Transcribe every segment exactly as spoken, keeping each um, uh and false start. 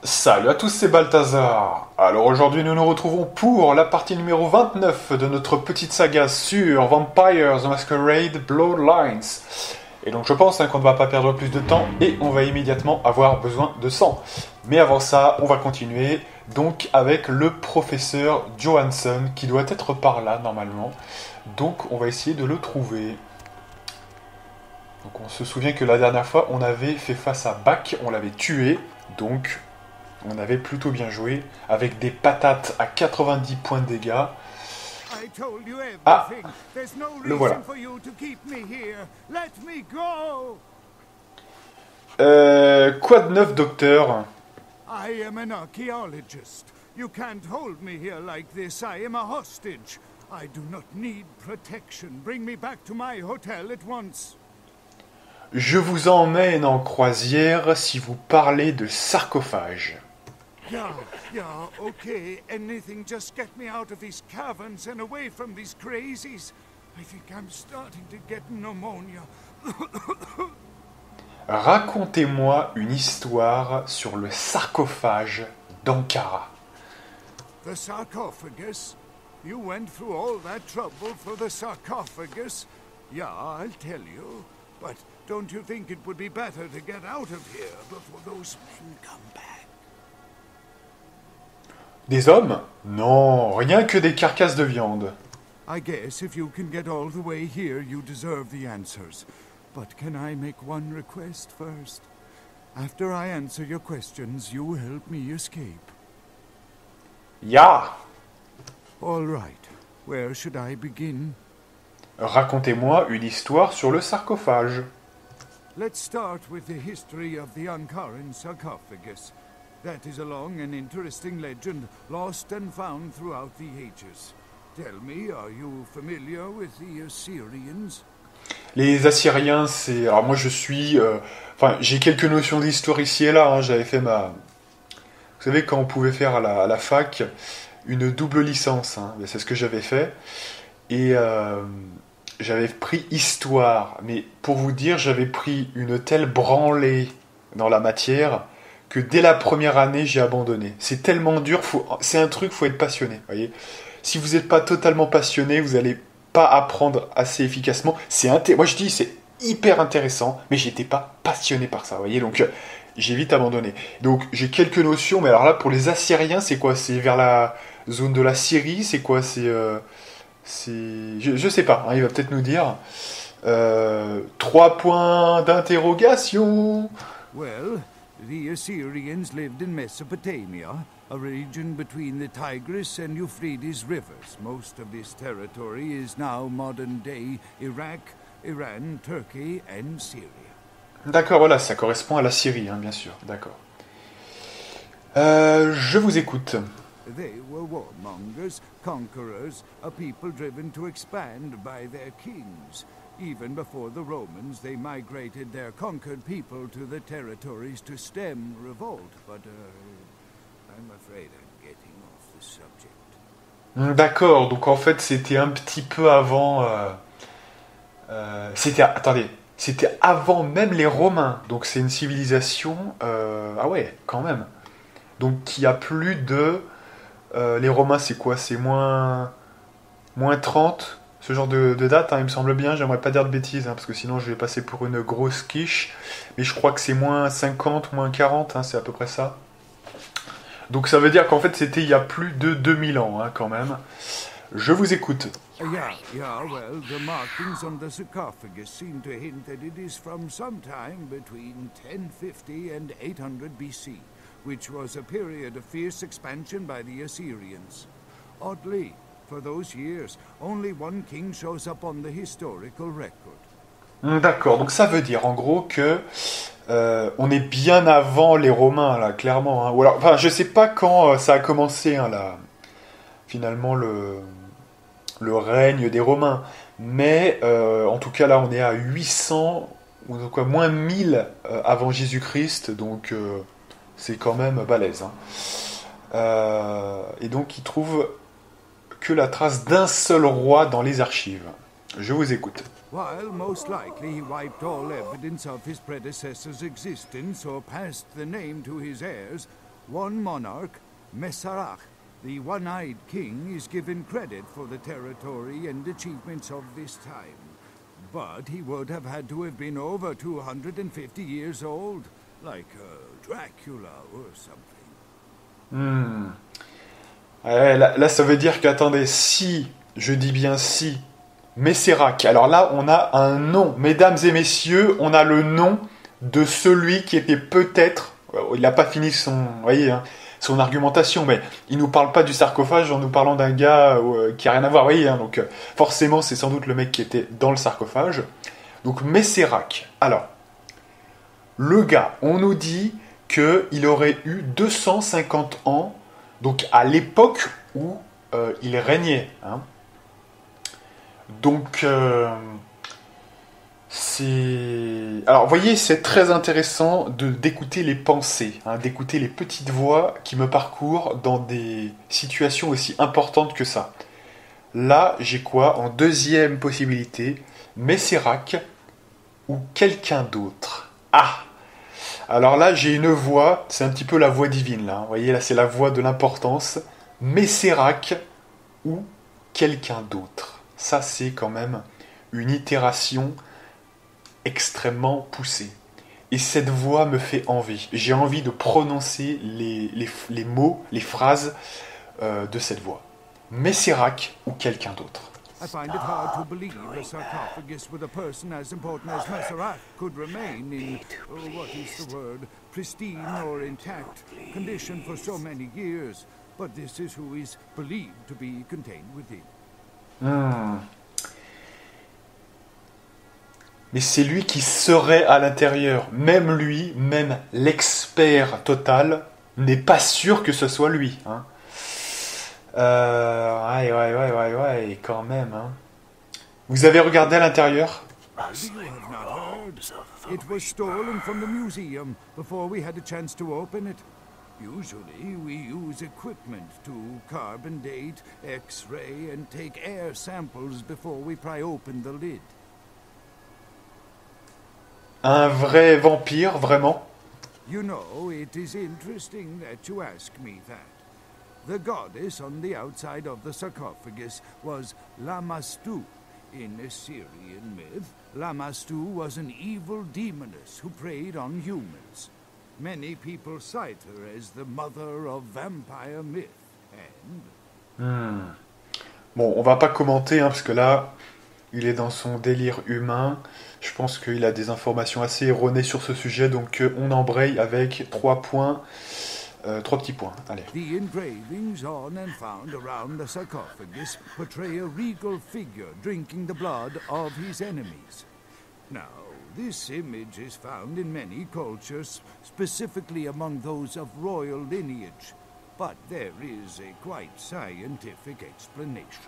Salut à tous, c'est Balthazar. Alors aujourd'hui nous nous retrouvons pour la partie numéro vingt-neuf de notre petite saga sur Vampires the Masquerade Bloodlines. Et donc je pense hein, qu'on ne va pas perdre plus de temps et on va immédiatement avoir besoin de sang. Mais avant ça, on va continuer donc avec le professeur Johansson qui doit être par là normalement. Donc on va essayer de le trouver. Donc on se souvient que la dernière fois on avait fait face à Bach, on l'avait tué. Donc on avait plutôt bien joué, avec des patates à quatre-vingt-dix points de dégâts. Ah, le voilà. Euh, quoi de neuf, docteur? I am an archaeologist. You can't hold me here like this. I am a hostage. I do not need protection. Bring me back to my hotel at once. Je vous emmène en croisière si vous parlez de sarcophage. Yeah, yeah, okay. Anything, just get me out of these caverns and away from these crazies. I think I'm starting to get pneumonia. Racontez-moi une histoire sur le sarcophage d'Ankara. The sarcophagus? You went through all that trouble for the sarcophagus? Yeah, I'll tell you. But don't you think it would be better to get out of here before those men come back? Des hommes? Non, rien que des carcasses de viande. I guess if you can get all the way here, you deserve the answers. But can I make one request first? After I answer your questions, you help me escape. Ya! All right. Where should I begin? Racontez-moi une histoire sur le sarcophage. Let's start with the history of the Ankaran sarcophagus. That is a long and interesting legend, lost and found throughout the ages. Tell me, are you familiar with the Assyrians? Les Assyriens, c'est... Alors moi je suis... euh, Enfin, j'ai quelques notions d'histoire ici et là. Hein. J'avais fait ma... Vous savez, quand on pouvait faire à la, à la fac une double licence. Hein. C'est ce que j'avais fait. Et euh, j'avais pris histoire. Mais pour vous dire, j'avais pris une telle branlée dans la matière que dès la première année, j'ai abandonné. C'est tellement dur, faut... c'est un truc, faut être passionné. Voyez, si vous n'êtes pas totalement passionné, vous n'allez pas apprendre assez efficacement. C'est inté... Moi, je dis, c'est hyper intéressant, mais j'étais pas passionné par ça. Voyez, donc euh, j'ai vite abandonné. Donc j'ai quelques notions, mais alors là, pour les Assyriens, c'est quoi? C'est vers la zone de la Syrie? C'est quoi? C'est, euh... c'est, je, je sais pas. Hein, il va peut-être nous dire. Euh... Trois points d'interrogation. Well, the Assyrians lived in Mesopotamia, a region between the Tigris and Euphrates rivers. Most of this territory is now modern-day Iraq, Iran, Turkey and Syria. D'accord, voilà, ça correspond à la Syrie, hein, bien sûr, d'accord. Euh, je vous écoute. They were warmongers, conquerors, a people driven to expand by their kings. Even before the Romans, they migrated their conquered people to the territories to stem revolt. But uh, I'm afraid I'm getting off the subject. D'accord, donc en fait c'était un petit peu avant... Euh, euh, c'était... Attendez, c'était avant même les Romains. Donc c'est une civilisation... Euh, ah ouais, quand même. Donc qui a plus de... Euh, les Romains c'est quoi? C'est moins... Moins trente, ce genre de, de date, hein, il me semble bien. J'aimerais pas dire de bêtises, hein, parce que sinon je vais passer pour une grosse quiche. Mais je crois que c'est moins cinquante, moins quarante, hein, c'est à peu près ça. Donc ça veut dire qu'en fait c'était il y a plus de deux mille ans, hein, quand même. Je vous écoute. Uh, yeah, yeah, well, the markings on the sarcophagus seem to hint that it is from sometime between ten fifty and eight hundred B C, which was a period of fierce expansion by the Assyrians. Oddly, for those years, only one king shows up on the historical record. D'accord, donc ça veut dire en gros que euh, on est bien avant les Romains là, clairement. Hein. Ou alors, enfin, je sais pas quand euh, ça a commencé hein, là, finalement le le règne des Romains, mais euh, en tout cas là on est à huit cents ou quoi, moins mille euh, avant Jésus-Christ, donc euh, c'est quand même balèze. Hein. Euh, et donc il trouve que la trace d'un seul roi dans les archives. Je vous écoute. While most likely he wiped all evidence of his predecessor's existence or passed the name to his heirs, one monarch, Mesarach, the one-eyed king, is given credit for the territory and achievements of this time. But he would have had to have been over two hundred fifty years old, like uh, Dracula or something. Hmm. Ouais, là, là, ça veut dire qu'attendez, si, je dis bien si, Messérac, alors là, on a un nom. Mesdames et messieurs, on a le nom de celui qui était peut-être... Il n'a pas fini son, vous voyez, hein, son argumentation, mais il ne nous parle pas du sarcophage en nous parlant d'un gars euh, qui n'a rien à voir, vous voyez, hein, donc euh, forcément, c'est sans doute le mec qui était dans le sarcophage. Donc, Messérac. Alors, le gars, on nous dit qu'il aurait eu deux cent cinquante ans, donc à l'époque où euh, il régnait. Hein. Donc, euh, c'est... Alors, vous voyez, c'est très intéressant de, d'écouter les pensées, hein, d'écouter les petites voix qui me parcourent dans des situations aussi importantes que ça. Là, j'ai quoi en deuxième possibilité? Messérac ou quelqu'un d'autre. Ah! Alors là, j'ai une voix, c'est un petit peu la voix divine, là. Vous voyez, là, c'est la voix de l'importance. Messérac ou quelqu'un d'autre. Ça, c'est quand même une itération extrêmement poussée. Et cette voix me fait envie. J'ai envie de prononcer les, les, les mots, les phrases euh, de cette voix. Messérac ou quelqu'un d'autre. I find it hard to believe a sarcophagus with a person as important as Messerach could remain in, oh, what is the word, pristine or intact condition for so many years. But this is who is believed to be contained within. Hmm. Mais c'est lui qui serait à l'intérieur. Même lui, même l'expert total, n'est pas sûr que ce soit lui. Hein. Euh, ouais, ouais, ouais, ouais, ouais, quand même. Hein. Vous avez regardé à l'intérieur? It was stolen from the museum before we had a chance to open it. Usually we use equipment to carbon date, X-ray, and take air samples before we pry open the lid. Un vrai vampire, vraiment? You know, it is interesting that you ask me that. The goddess on the outside of the sarcophagus was Lamastu. In Assyrian myth, Lamastu was an evil demoness who preyed on humans. Many people cite her as the mother of vampire myth, and... Hmm. Bon, on va pas commenter, hein, parce que là, il est dans son délire humain. Je pense qu'il a des informations assez erronées sur ce sujet, donc euh, on embraye avec trois points, euh, trois petits points. Allez. The engravings on and found around the sarcophagus portray a regal figure drinking the blood of his enemies. Now, this image is found in many cultures, specifically among those of royal lineage, but there is a quite scientific explanation.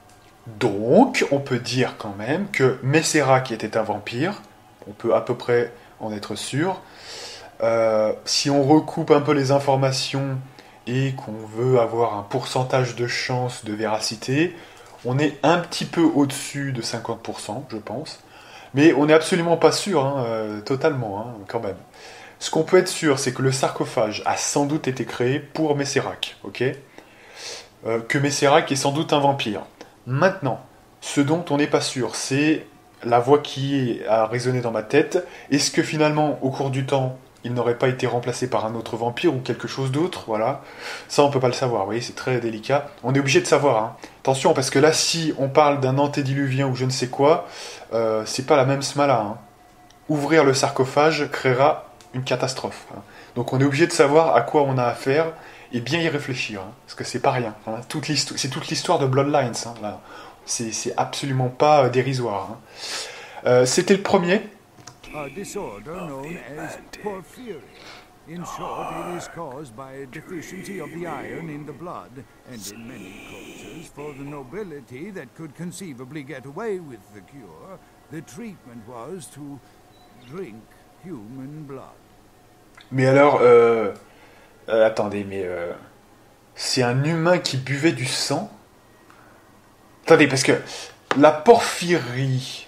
Donc, on peut dire quand même que Messérac était un vampire. On peut à peu près en être sûr. Euh, si on recoupe un peu les informations et qu'on veut avoir un pourcentage de chance de véracité, on est un petit peu au-dessus de cinquante pour cent, je pense. Mais on n'est absolument pas sûr, hein, euh, totalement, hein, quand même. Ce qu'on peut être sûr, c'est que le sarcophage a sans doute été créé pour Messérac, ok ? euh, Que Messérac est sans doute un vampire. Maintenant, ce dont on n'est pas sûr, c'est la voix qui a résonné dans ma tête. Est-ce que finalement, au cours du temps, il n'aurait pas été remplacé par un autre vampire ou quelque chose d'autre? Voilà. Ça, on peut pas le savoir, vous voyez, c'est très délicat. On est obligé de savoir, hein. Attention, parce que là, si on parle d'un antédiluvien ou je ne sais quoi, euh, c'est pas la même smala, hein. Ouvrir le sarcophage créera une catastrophe, hein. Donc on est obligé de savoir à quoi on a affaire et bien y réfléchir, hein, parce que c'est pas rien, hein. Toute c'est toute l'histoire de Bloodlines, hein, là. C'est, c'est absolument pas euh, dérisoire, hein. Euh, c'était le premier. A disorder known as porphyria. In short, it is caused by a deficiency of the iron in the blood, and in many cultures, for the nobility that could conceivably get away with the cure, the treatment was to drink human blood. Mais alors, euh, euh, attendez, mais euh, c'est un humain qui buvait du sang? Attendez, parce que la porphyrie,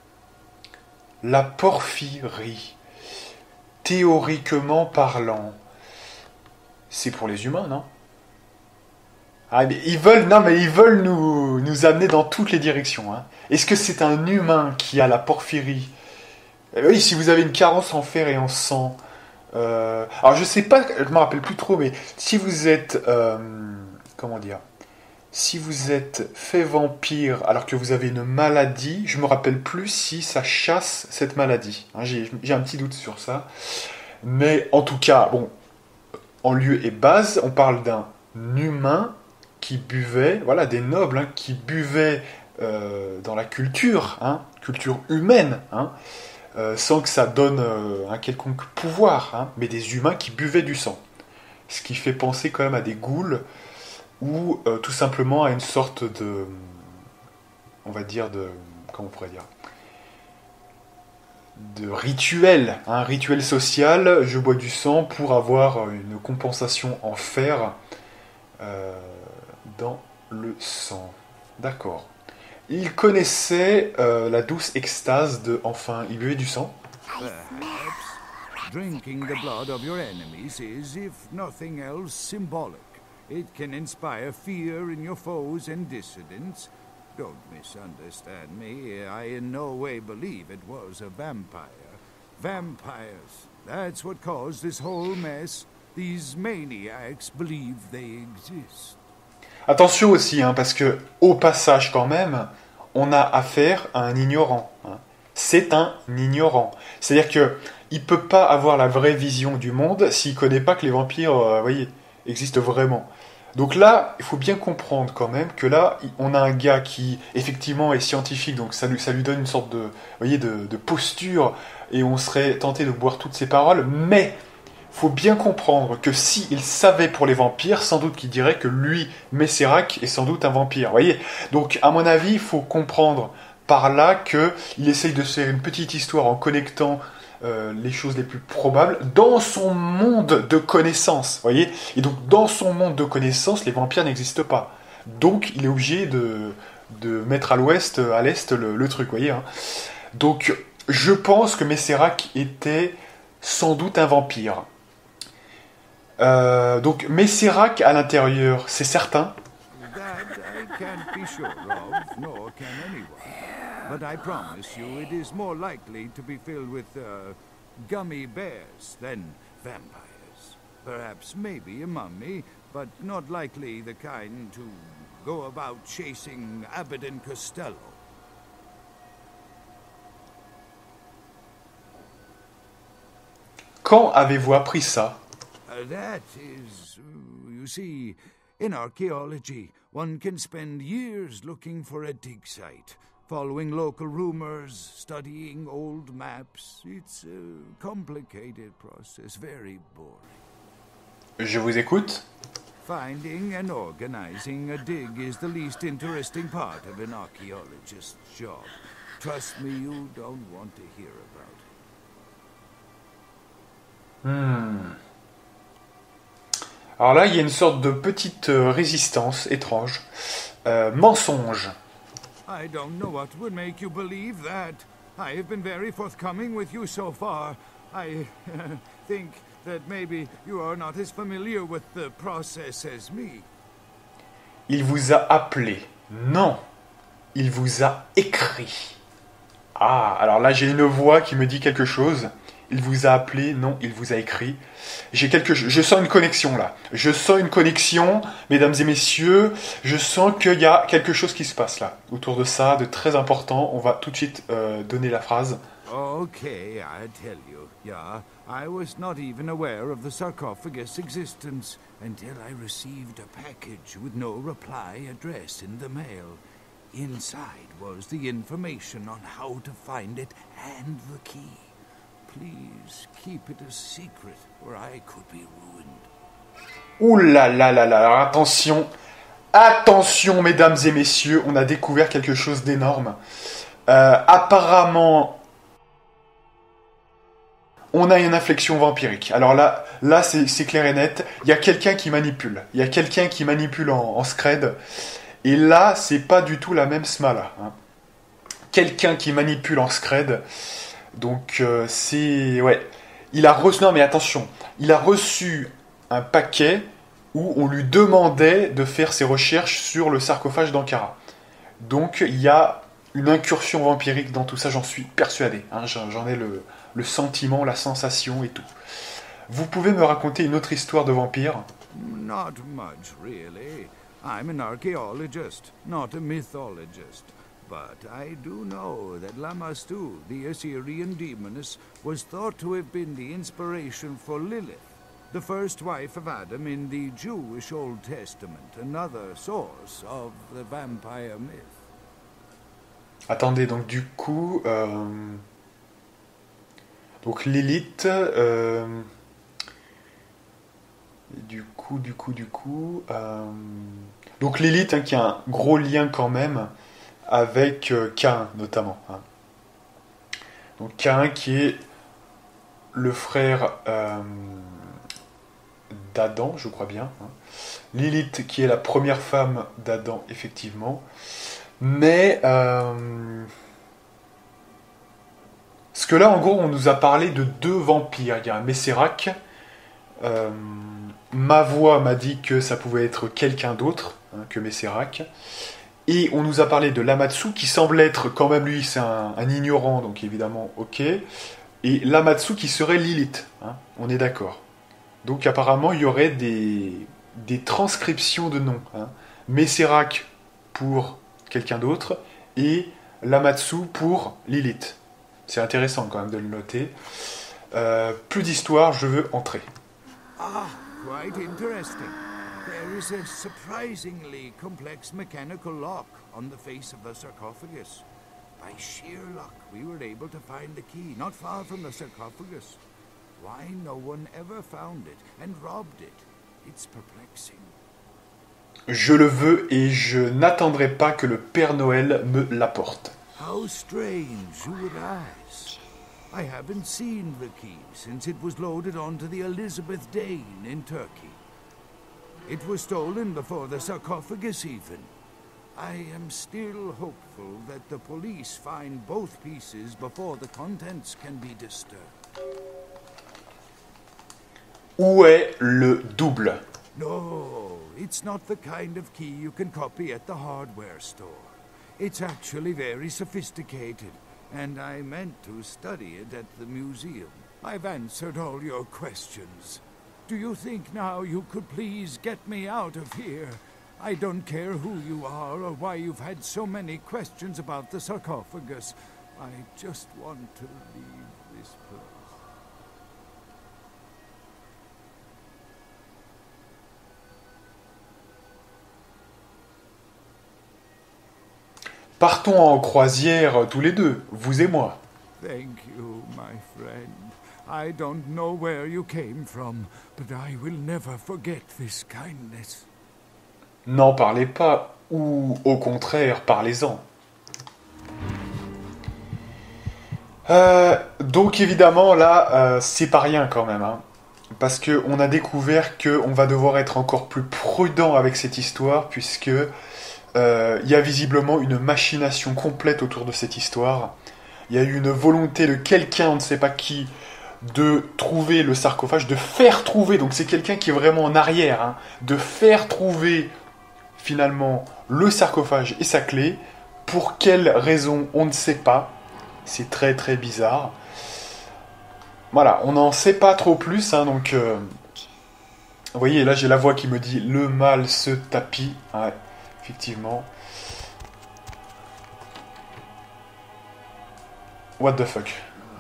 la porphyrie, théoriquement parlant, c'est pour les humains, non? Ah, mais ils veulent, non, mais ils veulent nous, nous amener dans toutes les directions. Hein. Est-ce que c'est un humain qui a la porphyrie? Eh oui, si vous avez une carence en fer et en sang. Euh, alors je sais pas, je me rappelle plus trop, mais si vous êtes, euh, comment dire, si vous êtes fait vampire alors que vous avez une maladie, je me rappelle plus si ça chasse cette maladie. Hein, j'ai, j'ai un petit doute sur ça. Mais en tout cas, bon, en lieu et base, on parle d'un humain qui buvait, voilà, des nobles hein, qui buvaient euh, dans la culture, hein, culture humaine, hein, euh, sans que ça donne euh, un quelconque pouvoir, hein, mais des humains qui buvaient du sang. Ce qui fait penser quand même à des ghouls ou euh, tout simplement à une sorte de, on va dire de, comment on pourrait dire, de rituel, un hein, rituel social. Je bois du sang pour avoir une compensation en fer. Euh, dans le sang. D'accord. Il connaissait euh, la douce extase de enfin, il buvait du sang. Perhaps drinking the blood of your enemies is, if nothing else, symbolic. It can inspire fear in your foes and dissidents. Don't misunderstand me. I in no way believe it was a vampire. Vampires. That's what caused this whole mess. These maniacs believe they exist. Attention aussi, hein, parce que au passage quand même, on a affaire à un ignorant. Hein. C'est un ignorant. C'est-à-dire que il peut pas avoir la vraie vision du monde s'il connaît pas que les vampires, euh, voyez, existent vraiment. Donc là, il faut bien comprendre quand même que là, on a un gars qui effectivement est scientifique, donc ça lui, ça lui donne une sorte de, voyez, de, de posture, et on serait tenté de boire toutes ses paroles, mais faut bien comprendre que s'il savait pour les vampires, sans doute qu'il dirait que lui, Messérac, est sans doute un vampire. Vous voyez ? Donc, à mon avis, il faut comprendre par là qu'il essaye de se faire une petite histoire en connectant euh, les choses les plus probables dans son monde de connaissances. Vous voyez ? Et donc, dans son monde de connaissances, les vampires n'existent pas. Donc, il est obligé de, de mettre à l'ouest, à l'est, le, le truc. Vous voyez ? Hein ? Donc, je pense que Messérac était sans doute un vampire. Euh, donc Messérac à l'intérieur, c'est certain. That I can't be sure of, nor can anyone. But I promise you it is more likely to be filled with uh, gummy bears than vampires. Perhaps maybe a mummy, but not likely the kind to go about chasing Abbott and Costello. Quand avez-vous appris ça? Uh, that is, uh, you see, in archaeology, one can spend years looking for a dig site, following local rumors, studying old maps. It's a complicated process, very boring. Je vous écoute. Finding and organizing a dig is the least interesting part of an archaeologist's job. Trust me, you don't want to hear about it. Hmm. Alors là, il y a une sorte de petite résistance étrange. Euh, mensonge. I don't know what would make you believe that. I have been very forthcoming with you so far. I uh, think that maybe you are not as familiar with the process as me. Il vous a appelé. Non. Il vous a écrit. Ah, alors là, j'ai une voix qui me dit quelque chose. Il vous a appelé, non, il vous a écrit. J'ai quelque, je sens une connexion là. Je sens une connexion, mesdames et messieurs. Je sens qu'il y a quelque chose qui se passe là. Autour de ça, de très important. On va tout de suite euh, donner la phrase. Okay, I tell you. Yeah, I was not even aware of the sarcophagus' existence until I received a package with no reply address in the mail. Inside was the information on how to find it and the key. Please keep it a secret, or I could be ruined. Ouh là là là là, alors attention, attention mesdames et messieurs, on a découvert quelque chose d'énorme. Euh, apparemment, on a une inflexion vampirique. Alors là, là c'est, c'est clair et net, il y a quelqu'un qui manipule. Il y a quelqu'un qui manipule en, en scred. Et là, c'est pas du tout la même smala. Hein. Quelqu'un qui manipule en scred. Donc euh, c'est... Ouais. Il a reçu... Non mais attention. Il a reçu un paquet où on lui demandait de faire ses recherches sur le sarcophage d'Ankara. Donc il y a une incursion vampirique dans tout ça, j'en suis persuadé. Hein, j'en ai le, le sentiment, la sensation et tout. Vous pouvez me raconter une autre histoire de vampire? Not much, really. I'm an archaeologist, not a mythologist. But I do know that Lamashtu, the Assyrian demoness, was thought to have been the inspiration for Lilith, the first wife of Adam in the Jewish Old Testament, another source of the vampire myth. Attendez, donc du coup... Euh... Donc Lilith... Euh... Du coup, du coup, du coup... Euh... Donc Lilith, hein, qui a un gros lien quand même avec euh, Caïn, notamment. Hein. Donc Caïn qui est le frère euh, d'Adam, je crois bien. Hein. Lilith qui est la première femme d'Adam, effectivement. Mais... Euh... Parce que là, en gros, on nous a parlé de deux vampires. Il y a un Messérac. Euh... Ma voix m'a dit que ça pouvait être quelqu'un d'autre hein, que Messérac. Et on nous a parlé de Lamatsu, qui semble être, quand même lui, c'est un, un ignorant, donc évidemment, ok. Et Lamatsu qui serait Lilith, hein, on est d'accord. Donc apparemment, il y aurait des, des transcriptions de noms. Hein. Messérac pour quelqu'un d'autre, et Lamatsu pour Lilith. C'est intéressant quand même de le noter. Euh, plus d'histoire, je veux entrer. Ah, quite interesting. There is a surprisingly complex mechanical lock on the face of the sarcophagus. By sheer luck, we were able to find the key not far from the sarcophagus. Why no one ever found it and robbed it? It's perplexing. Je le veux et je n'attendrai pas que le Père Noël me l'apporte. How strange, you would ask. I haven't seen the key since it was loaded onto the Elizabeth Dane in Turkey. It was stolen before the sarcophagus even. I am still hopeful that the police find both pieces before the contents can be disturbed. Où est le double? No, it's not the kind of key you can copy at the hardware store. It's actually very sophisticated, and I meant to study it at the museum. I've answered all your questions. Do you think now you could please get me out of here? I don't care who you are or why you've had so many questions about the sarcophagus. I just want to leave this place. Partons en croisière tous les deux, vous et moi. Thank you, my friend. I don't know where you came from, but I will never forget this kindness. N'en parlez pas, ou au contraire, parlez-en. Euh, donc évidemment, là, euh, c'est pas rien quand même. Hein, parce qu'on a découvert qu'on va devoir être encore plus prudent avec cette histoire, puisque euh, il y a visiblement une machination complète autour de cette histoire. Il y a eu une volonté de quelqu'un, on ne sait pas qui, de trouver le sarcophage, de faire trouver, donc c'est quelqu'un qui est vraiment en arrière, hein, de faire trouver finalement le sarcophage et sa clé. Pour quelle raison, on ne sait pas. C'est très très bizarre. Voilà, on n'en sait pas trop plus, hein, donc... Euh, vous voyez, là j'ai la voix qui me dit « Le mal se tapit ». Ouais, effectivement. What the fuck?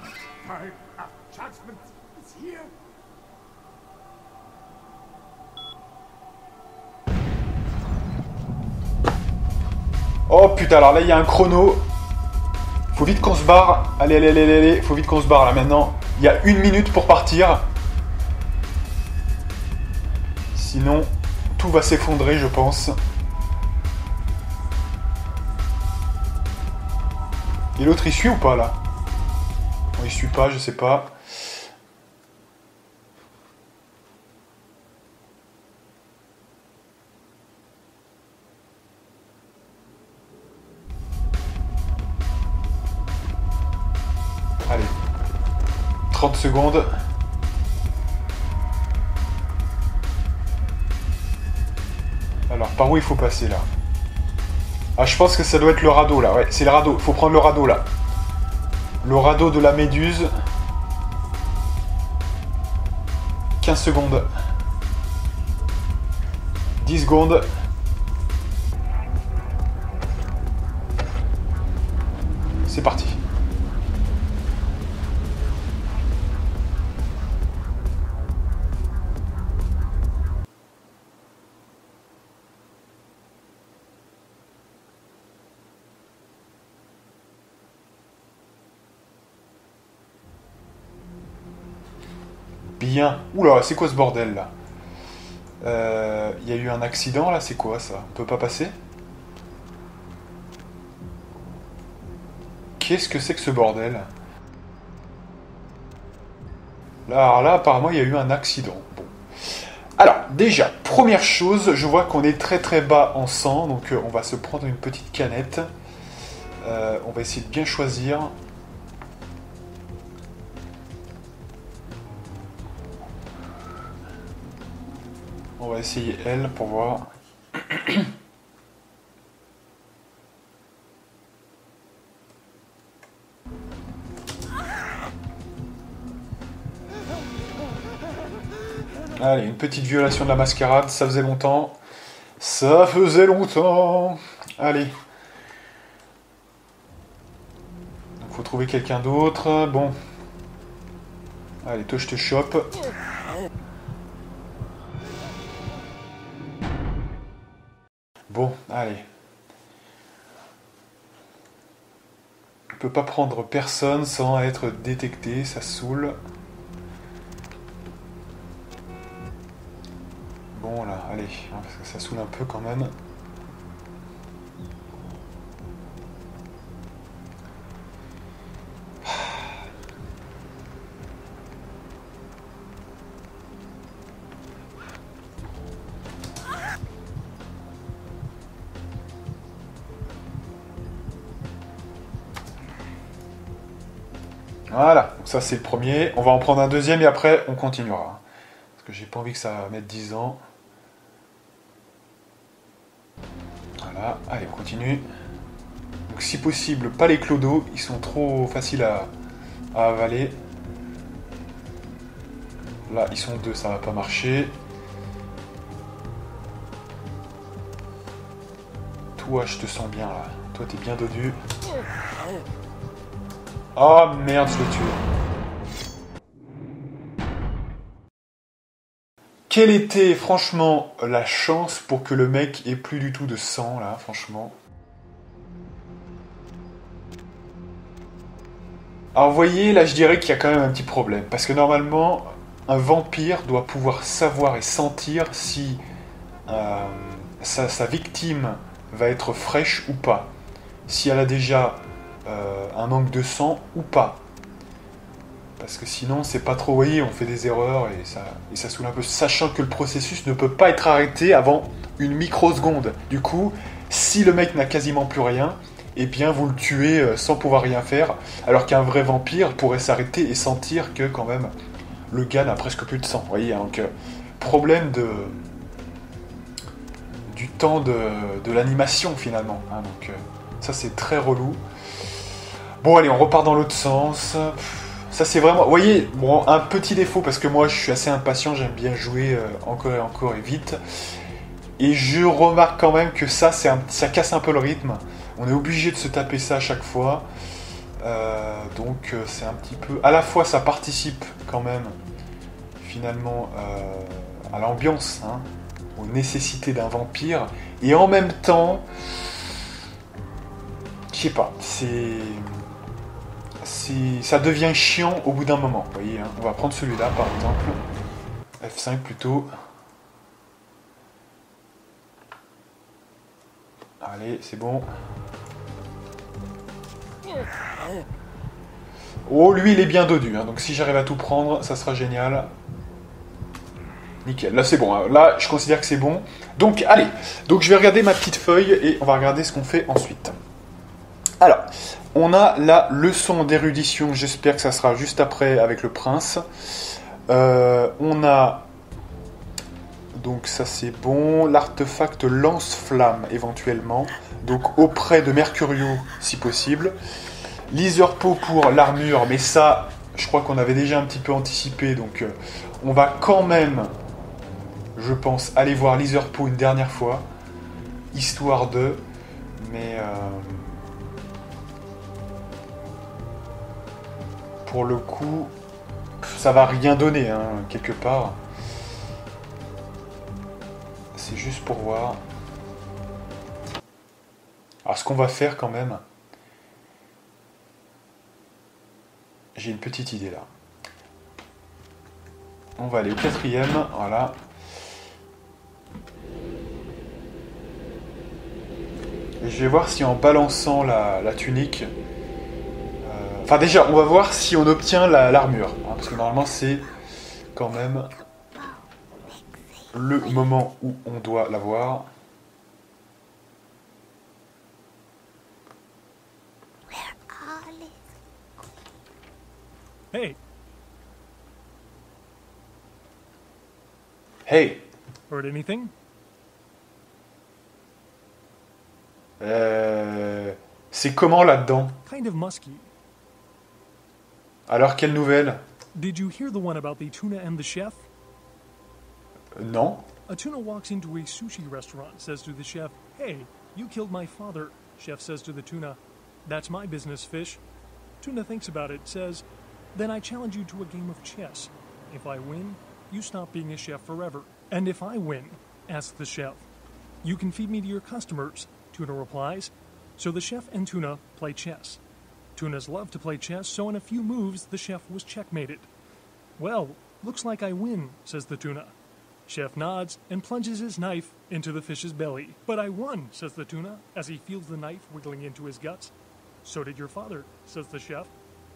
Oh putain, alors là il y a un chrono. Faut vite qu'on se barre. Allez, allez, allez, allez, faut vite qu'on se barre là maintenant. Il y a une minute pour partir. Sinon, tout va s'effondrer, je pense. Et l'autre il suit ou pas là? Il suit pas, je sais pas. Allez. trente secondes. Alors, par où il faut passer, là? Ah, je pense que ça doit être le radeau, là. Ouais, c'est le radeau. Il faut prendre le radeau, là. Le radeau de la méduse. quinze secondes. dix secondes. C'est parti. Bien. Oula, c'est quoi ce bordel là? Il euh, y a eu un accident là, c'est quoi ça? On peut pas passer? Qu'est-ce que c'est que ce bordel? Là, alors là, apparemment, il y a eu un accident. Bon. Alors, déjà, première chose, je vois qu'on est très très bas en sang, donc euh, on va se prendre une petite canette. Euh, on va essayer de bien choisir. On va essayer elle pour voir. Allez, une petite violation de la mascarade, ça faisait longtemps. Ça faisait longtemps. Allez. Il faut trouver quelqu'un d'autre. Bon. Allez, toi je te chope. Bon, allez. On peut pas prendre personne sans être détecté, ça saoule. Bon là, allez, hein, parce que ça saoule un peu quand même. Voilà, donc ça c'est le premier. On va en prendre un deuxième et après on continuera. Parce que j'ai pas envie que ça mette dix ans. Voilà, allez on continue. Donc si possible, pas les clodos, ils sont trop faciles à, à avaler. Là ils sont deux, ça va pas marcher. Toi je te sens bien là, toi t'es bien dodu. Oh merde, je l'ai tué. Quelle était franchement la chance pour que le mec ait plus du tout de sang là, franchement. Alors vous voyez, là je dirais qu'il y a quand même un petit problème. Parce que normalement, un vampire doit pouvoir savoir et sentir si euh, sa, sa victime va être fraîche ou pas. Si elle a déjà euh, un manque de sang ou pas. Parce que sinon, c'est pas trop, vous voyez, on fait des erreurs et ça, et ça saoule un peu. Sachant que le processus ne peut pas être arrêté avant une microseconde. Du coup, si le mec n'a quasiment plus rien, eh bien vous le tuez sans pouvoir rien faire. Alors qu'un vrai vampire pourrait s'arrêter et sentir que quand même, le gars n'a presque plus de sang. Vous voyez, hein, donc, euh, problème de... du temps de, de l'animation finalement. Hein, donc euh, ça c'est très relou. Bon allez, on repart dans l'autre sens. Ça c'est vraiment... Vous voyez, bon, un petit défaut, parce que moi je suis assez impatient, j'aime bien jouer euh, encore et encore et vite. Et je remarque quand même que ça, c'est un... ça casse un peu le rythme. On est obligé de se taper ça à chaque fois. Euh, donc euh, c'est un petit peu... À la fois ça participe quand même, finalement, euh, à l'ambiance, hein, aux nécessités d'un vampire. Et en même temps... Je sais pas, c'est... ça devient chiant au bout d'un moment. Vous voyez, hein. On va prendre celui-là par exemple. F cinq plutôt. Allez, c'est bon. Oh, lui il est bien dodu, hein. Donc si j'arrive à tout prendre, ça sera génial. Nickel, là c'est bon, hein. Là je considère que c'est bon. Donc allez, donc je vais regarder ma petite feuille et on va regarder ce qu'on fait ensuite. Alors, on a la leçon d'érudition, j'espère que ça sera juste après avec le prince. Euh, on a Donc ça c'est bon. L'artefact lance-flamme éventuellement. Donc auprès de Mercurio si possible. Liserpo pour l'armure, mais ça je crois qu'on avait déjà un petit peu anticipé. Donc euh, on va quand même, je pense, aller voir Liserpo une dernière fois. Histoire de... Mais... Euh, pour le coup, ça va rien donner, hein, quelque part. C'est juste pour voir. Alors ce qu'on va faire quand même... J'ai une petite idée là. On va aller au quatrième, voilà. Et je vais voir si en balançant la, la tunique... Euh, enfin déjà, on va voir si on obtient la, l'armure. Hein, parce que normalement c'est quand même le moment où on doit l'avoir. Hey. Hey. Heard anything? Euh, c'est comment là-dedans? Kind of musky. Alors, quelle nouvelle? Did you hear the one about the tuna and the chef? euh, Non. A tuna walks into a sushi restaurant, says to the chef, "Hey, you killed my father." Chef says to the tuna, "That's my business, fish." Tuna thinks about it, says, "Then I challenge you to a game of chess. If I win, you stop being a chef forever. And if I win," asks the chef, "you can feed me to your customers." Tuna replies. So the chef and Tuna play chess. Tunas love to play chess, so in a few moves, the chef was checkmated. "Well, looks like I win," says the tuna. Chef nods and plunges his knife into the fish's belly. "But I won," says the tuna, as he feels the knife wiggling into his guts. "So did your father," says the chef.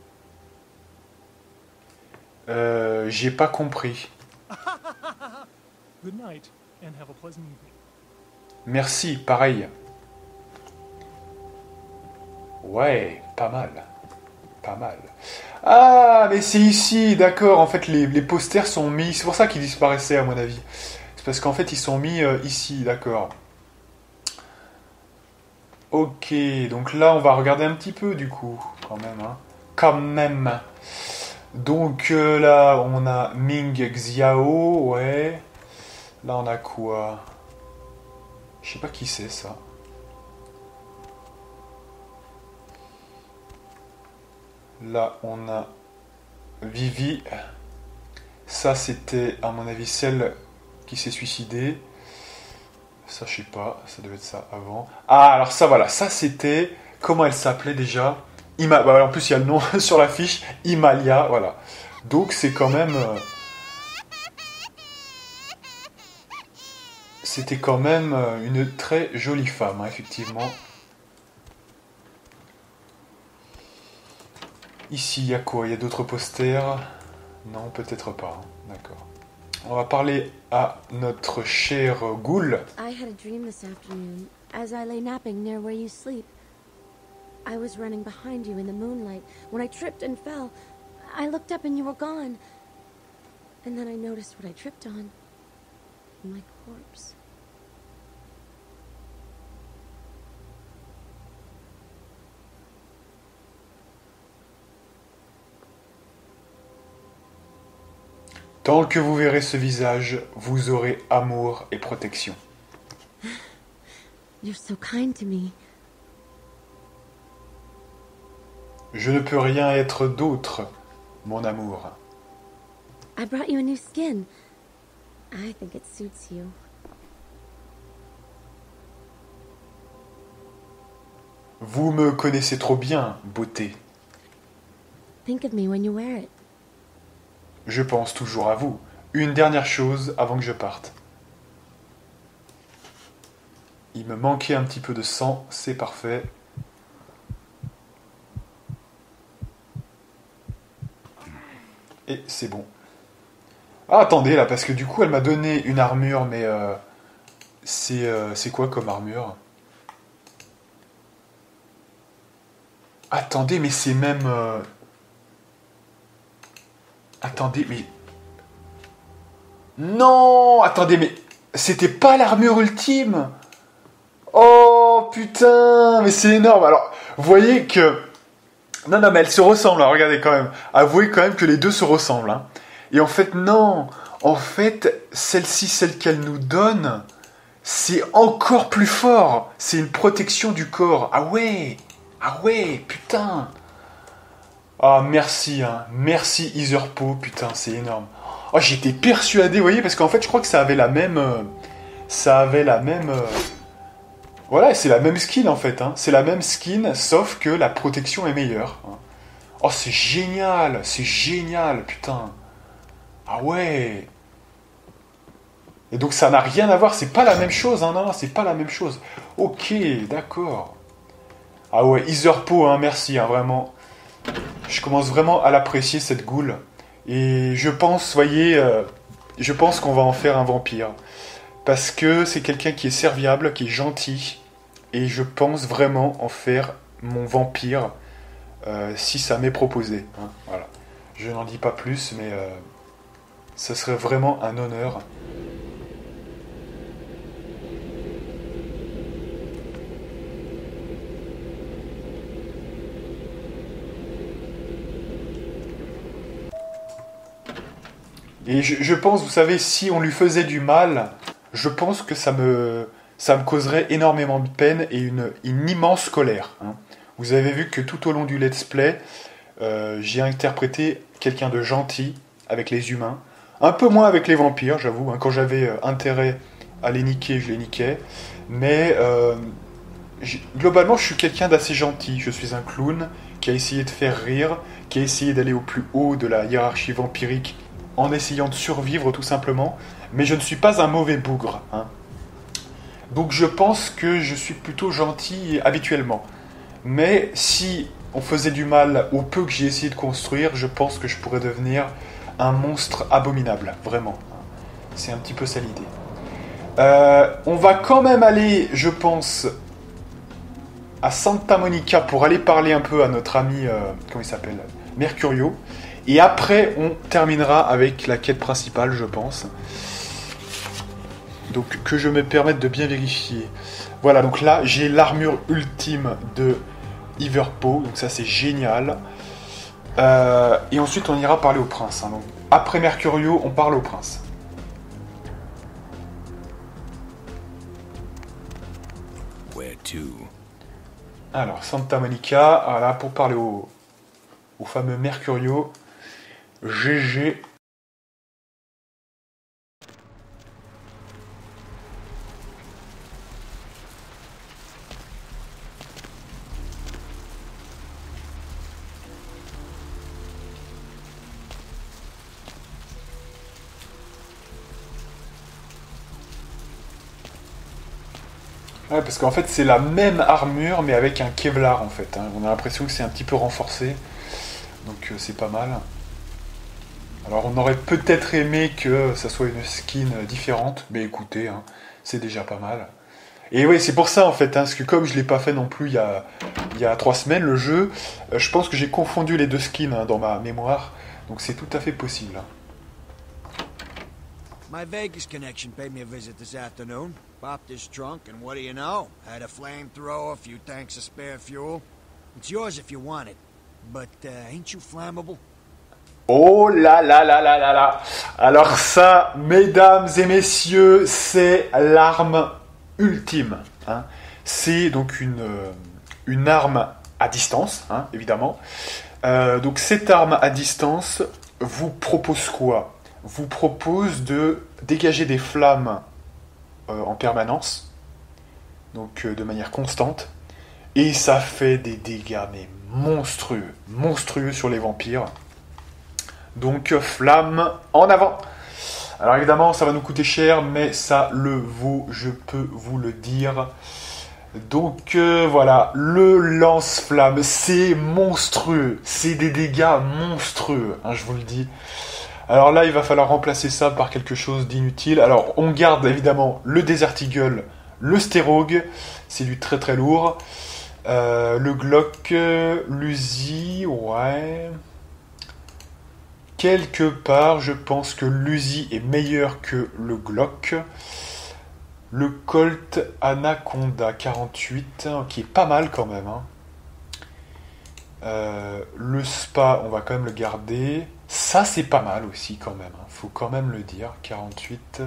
Euh, j'ai pas compris. Good night, and have a pleasant evening. Merci, pareil. Ouais, pas mal. Pas mal. Ah, mais c'est ici, d'accord. En fait, les, les posters sont mis... C'est pour ça qu'ils disparaissaient, à mon avis. C'est parce qu'en fait, ils sont mis euh, ici, d'accord. Ok, donc là, on va regarder un petit peu, du coup. Quand même, hein. Quand même. Donc euh, là, on a Ming Xiao, ouais. Là, on a quoi? Je sais pas qui c'est, ça. Là, on a Vivi. Ça, c'était, à mon avis, celle qui s'est suicidée. Ça, je sais pas. Ça devait être ça avant. Ah, alors ça, voilà. Ça, c'était... Comment elle s'appelait déjà? Ima... bah, en plus, il y a le nom sur la fiche. Imalia, voilà. Donc, c'est quand même... euh, C'était quand même euh, une très jolie femme, hein, effectivement. Ici, il y a quoi? Il y a d'autres posters? Non, peut-être pas. hein. D'accord. On va parler à notre cher Ghoul. I had a dream this afternoon, as I lay napping near where you sleep. I was running behind you in the moonlight. When I tripped and fell, I looked up and you were gone. And then I noticed what I tripped on. My corpse. Tant que vous verrez ce visage, vous aurez amour et protection. You're so kind to me. Je ne peux rien être d'autre, mon amour. I brought you a new skin. I think it suits you. Vous me connaissez trop bien, beauté. Think of me when you wear it. Je pense toujours à vous. Une dernière chose avant que je parte. Il me manquait un petit peu de sang, c'est parfait. Et c'est bon. Ah, attendez, là, parce que du coup, elle m'a donné une armure, mais... Euh, c'est euh, c'est quoi comme armure? Attendez, mais c'est même... Euh... Attendez, mais... Non! Attendez, mais... C'était pas l'armure ultime. Oh putain, mais c'est énorme. Alors, vous voyez que... Non, non, mais elles se ressemblent, hein, regardez quand même. Avouez quand même que les deux se ressemblent. Hein. Et en fait, non. En fait, celle-ci, celle qu'elle nous donne, c'est encore plus fort. C'est une protection du corps. Ah ouais. Ah ouais, putain. Ah, merci, hein. Merci Etherpo, putain, c'est énorme. Oh, j'étais persuadé, vous voyez, parce qu'en fait, je crois que ça avait la même... euh, ça avait la même... euh, Voilà, c'est la même skin, en fait. Hein. C'est la même skin, sauf que la protection est meilleure. Hein. Oh, c'est génial. C'est génial, putain. Ah ouais. Et donc, ça n'a rien à voir. C'est pas la même chose, hein. Non, non, c'est pas la même chose. Ok, d'accord. Ah ouais, Etherpo, hein, merci, hein, vraiment. Je commence vraiment à l'apprécier, cette goule. Et je pense, voyez, euh, je pense qu'on va en faire un vampire. Parce que c'est quelqu'un qui est serviable, qui est gentil. Et je pense vraiment en faire mon vampire euh, si ça m'est proposé. Hein, voilà. Je n'en dis pas plus, mais euh, ce serait vraiment un honneur. Et je, je pense, vous savez, si on lui faisait du mal, je pense que ça me, ça me causerait énormément de peine et une, une immense colère. Hein. Vous avez vu que tout au long du let's play, euh, j'ai interprété quelqu'un de gentil avec les humains. Un peu moins avec les vampires, j'avoue. Hein. Quand j'avais intérêt à les niquer, je les niquais. Mais euh, globalement, je suis quelqu'un d'assez gentil. Je suis un clown qui a essayé de faire rire, qui a essayé d'aller au plus haut de la hiérarchie vampirique en essayant de survivre tout simplement, mais je ne suis pas un mauvais bougre. Hein. Donc je pense que je suis plutôt gentil habituellement. Mais si on faisait du mal au peu que j'ai essayé de construire, je pense que je pourrais devenir un monstre abominable, vraiment. C'est un petit peu ça l'idée. Euh, on va quand même aller, je pense, à Santa Monica pour aller parler un peu à notre ami, euh, comment il s'appelle, Mercurio. Et après, on terminera avec la quête principale, je pense. Donc, que je me permette de bien vérifier. Voilà, donc là, j'ai l'armure ultime de Etherpo. Donc ça, c'est génial. Euh, et ensuite, on ira parler au prince. Hein. Donc, après Mercurio, on parle au prince. Where to? Alors, Santa Monica, voilà, pour parler au, au fameux Mercurio. G G. Ouais, parce qu'en fait, c'est la même armure, mais avec un Kevlar, en fait. Hein. On a l'impression que c'est un petit peu renforcé. Donc, euh, c'est pas mal. Alors on aurait peut-être aimé que ça soit une skin différente, mais écoutez, hein, c'est déjà pas mal. Et oui, c'est pour ça en fait, hein, parce que comme je ne l'ai pas fait non plus il y a, il y a trois semaines, le jeu, euh, je pense que j'ai confondu les deux skins hein, dans ma mémoire, donc c'est tout à fait possible. My Vegas connection paid me a visit this afternoon. Popped his trunk, and what do you know? Had a flamethrower, a few tanks of spare fuel. It's yours if you want it, but uh, ain't you flammable? Oh là là là là là là. Alors ça, mesdames et messieurs, c'est l'arme ultime. Hein. C'est donc une, une arme à distance, hein, évidemment. Euh, donc cette arme à distance vous propose quoi? Vous propose de dégager des flammes euh, en permanence, donc euh, de manière constante. Et ça fait des dégâts mais monstrueux, monstrueux sur les vampires. Donc, flamme en avant. Alors évidemment, ça va nous coûter cher, mais ça le vaut, je peux vous le dire. Donc euh, voilà, le lance-flamme, c'est monstrueux. C'est des dégâts monstrueux, hein, je vous le dis. Alors là, il va falloir remplacer ça par quelque chose d'inutile. Alors, on garde évidemment le Desert Eagle, le Sterog, c'est du très très lourd. Euh, le Glock, l'Uzi, ouais... Quelque part, je pense que l'Uzi est meilleur que le Glock. Le Colt Anaconda quarante-huit, qui est pas mal quand même. Hein. Euh, le Spa, on va quand même le garder. Ça, c'est pas mal aussi quand même. Hein. Faut quand même le dire. quarante-huit.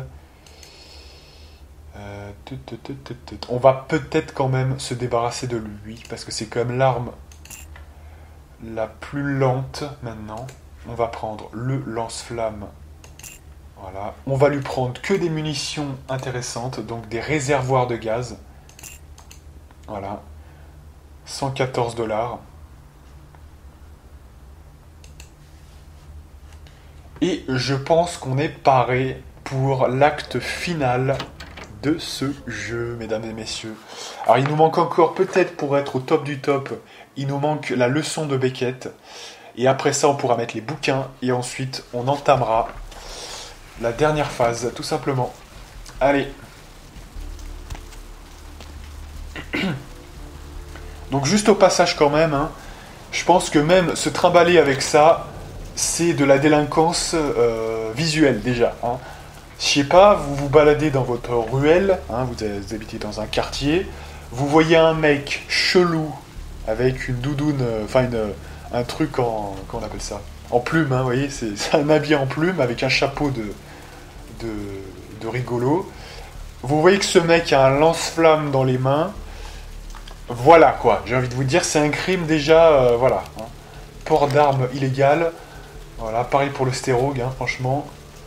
Euh, tut, tut, tut, tut, tut. On va peut-être quand même se débarrasser de lui, parce que c'est quand même l'arme la plus lente maintenant. On va prendre le lance-flamme. Voilà. On va lui prendre que des munitions intéressantes, donc des réservoirs de gaz. Voilà. cent quatorze dollars. Et je pense qu'on est paré pour l'acte final de ce jeu, mesdames et messieurs. Alors il nous manque encore, peut-être pour être au top du top, il nous manque la leçon de Beckett. Et après ça, on pourra mettre les bouquins. Et ensuite, on entamera la dernière phase, tout simplement. Allez. Donc juste au passage quand même, hein, je pense que même se trimballer avec ça, c'est de la délinquance euh, visuelle déjà. Hein. Je sais pas, vous vous baladez dans votre ruelle, hein, vous, vous habitez dans un quartier, vous voyez un mec chelou avec une doudoune, enfin euh, un truc en, comment on appelle ça, en plume, hein, vous voyez, c'est, c'est un habit en plume avec un chapeau de, de, de rigolo. Vous voyez que ce mec a un lance-flamme dans les mains. Voilà quoi, j'ai envie de vous dire, c'est un crime déjà, euh, voilà. Hein. Port d'armes illégal. Voilà, pareil pour le stérogue, hein, franchement.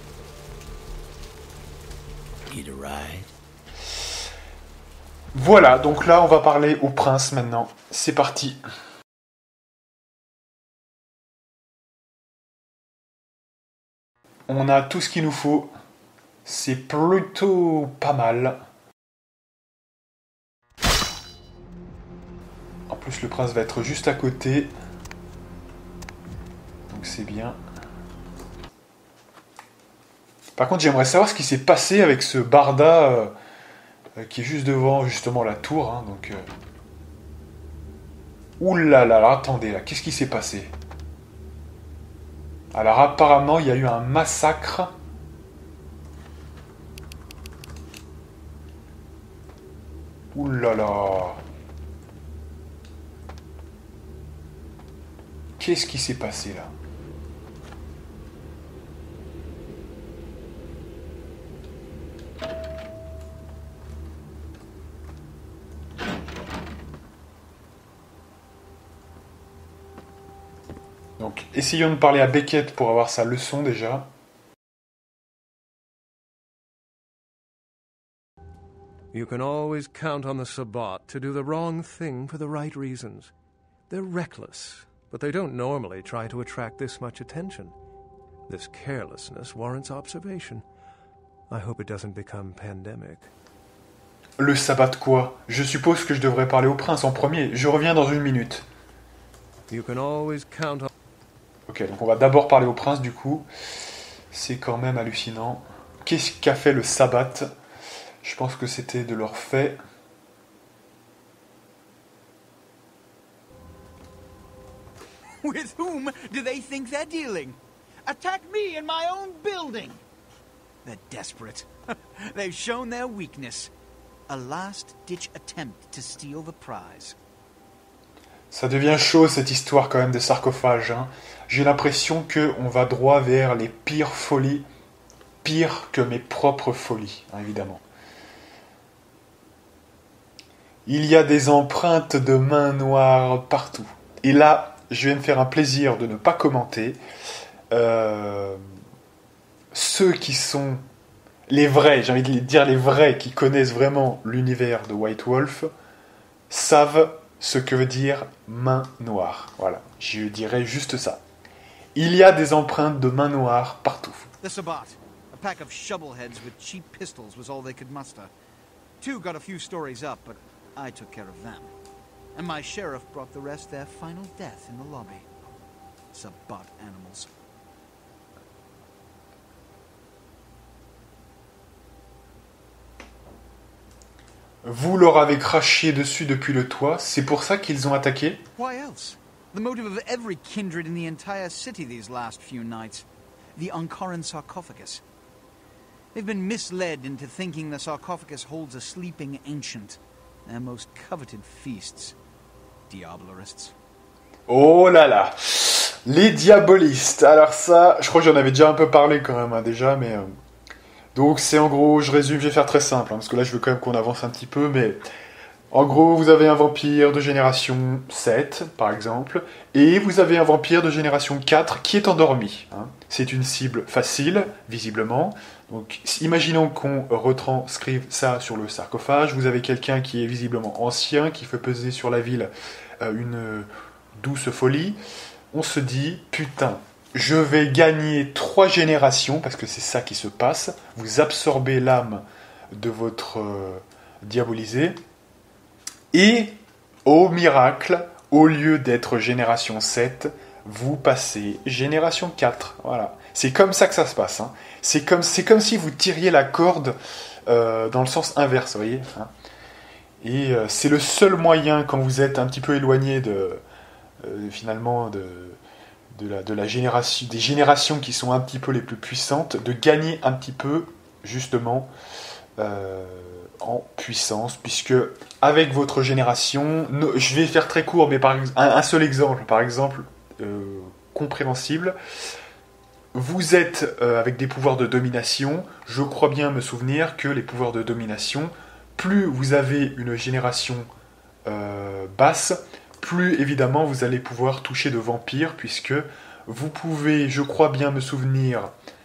Voilà, donc là on va parler au prince maintenant. C'est parti. On a tout ce qu'il nous faut. C'est plutôt pas mal. En plus le prince va être juste à côté. Donc c'est bien. Par contre j'aimerais savoir ce qui s'est passé avec ce barda euh, euh, qui est juste devant justement la tour. Hein, donc, euh... Ouh là là, alors attendez là, qu'est-ce qui s'est passé? Alors apparemment il y a eu un massacre. Ouh là là. Qu'est-ce qui s'est passé là? Donc, essayons de parler à Beckett pour avoir sa leçon déjà. You can always count on the Sabbat to do the wrong thing for the right reasons. They're reckless, but they don't normally try to attract this much attention. This carelessness warrants observation. I hope it doesn't become pandemic. Le sabbat quoi? Je suppose que je devrais parler au prince en premier. Je reviens dans une minute. You can always count on... Ok, donc on va d'abord parler au prince du coup. C'est quand même hallucinant. Qu'est-ce qu'a fait le sabbat? Je pense que c'était de leur fait. With whom do they think they're dealing? Attack me in my own building! They're desperate. They've shown their weakness. A last-ditch attempt to steal the prize. Ça devient chaud cette histoire quand même de sarcophage. Hein. J'ai l'impression qu'on va droit vers les pires folies. Pire que mes propres folies, hein, évidemment. Il y a des empreintes de mains noires partout. Et là, je vais me faire un plaisir de ne pas commenter. Euh, ceux qui sont les vrais, j'ai envie de dire les vrais, qui connaissent vraiment l'univers de White Wolf, savent ce que veut dire main noire. Voilà, je dirais juste ça. Il y a des empreintes de mains noires partout. The Sabbat, a pack of shovelheads with cheap pistols was all they could muster. Two got a few stories up, but I took care of them. And my sheriff brought the rest their final death in the lobby. Sabbat animals. Vous leur avez craché dessus depuis le toit, c'est pour ça qu'ils ont attaqué? Why else? The motive of every kindred in the entire city these last few nights. The Ankaran sarcophagus. They've been misled into thinking the sarcophagus holds a sleeping ancient. Their most coveted feasts. Diabolarists. Oh là là, les diabolistes. Alors ça, je crois que j'en avais déjà un peu parlé quand même, hein, déjà, mais... Euh... Donc c'est en gros, je résume, je vais faire très simple, hein, parce que là je veux quand même qu'on avance un petit peu, mais... En gros, vous avez un vampire de génération sept, par exemple, et vous avez un vampire de génération quatre qui est endormi. Hein. C'est une cible facile, visiblement. Donc, imaginons qu'on retranscrive ça sur le sarcophage. Vous avez quelqu'un qui est visiblement ancien, qui fait peser sur la ville euh, une douce folie. On se dit, putain, je vais gagner trois générations, parce que c'est ça qui se passe. Vous absorbez l'âme de votre euh, diabolisé. Et, au miracle, au lieu d'être génération sept, vous passez génération quatre. Voilà. C'est comme ça que ça se passe. Hein. C'est comme, c'est comme si vous tiriez la corde euh, dans le sens inverse, vous voyez. Hein. Et euh, c'est le seul moyen, quand vous êtes un petit peu éloigné de, euh, finalement, de, de, la, de la génération, des générations qui sont un petit peu les plus puissantes, de gagner un petit peu, justement, euh, en puissance, puisque avec votre génération, no, je vais faire très court, mais par un, un seul exemple, par exemple, euh, compréhensible, vous êtes euh, avec des pouvoirs de domination, je crois bien me souvenir que les pouvoirs de domination, plus vous avez une génération euh, basse, plus évidemment vous allez pouvoir toucher de vampires, puisque vous pouvez, je crois bien me souvenir,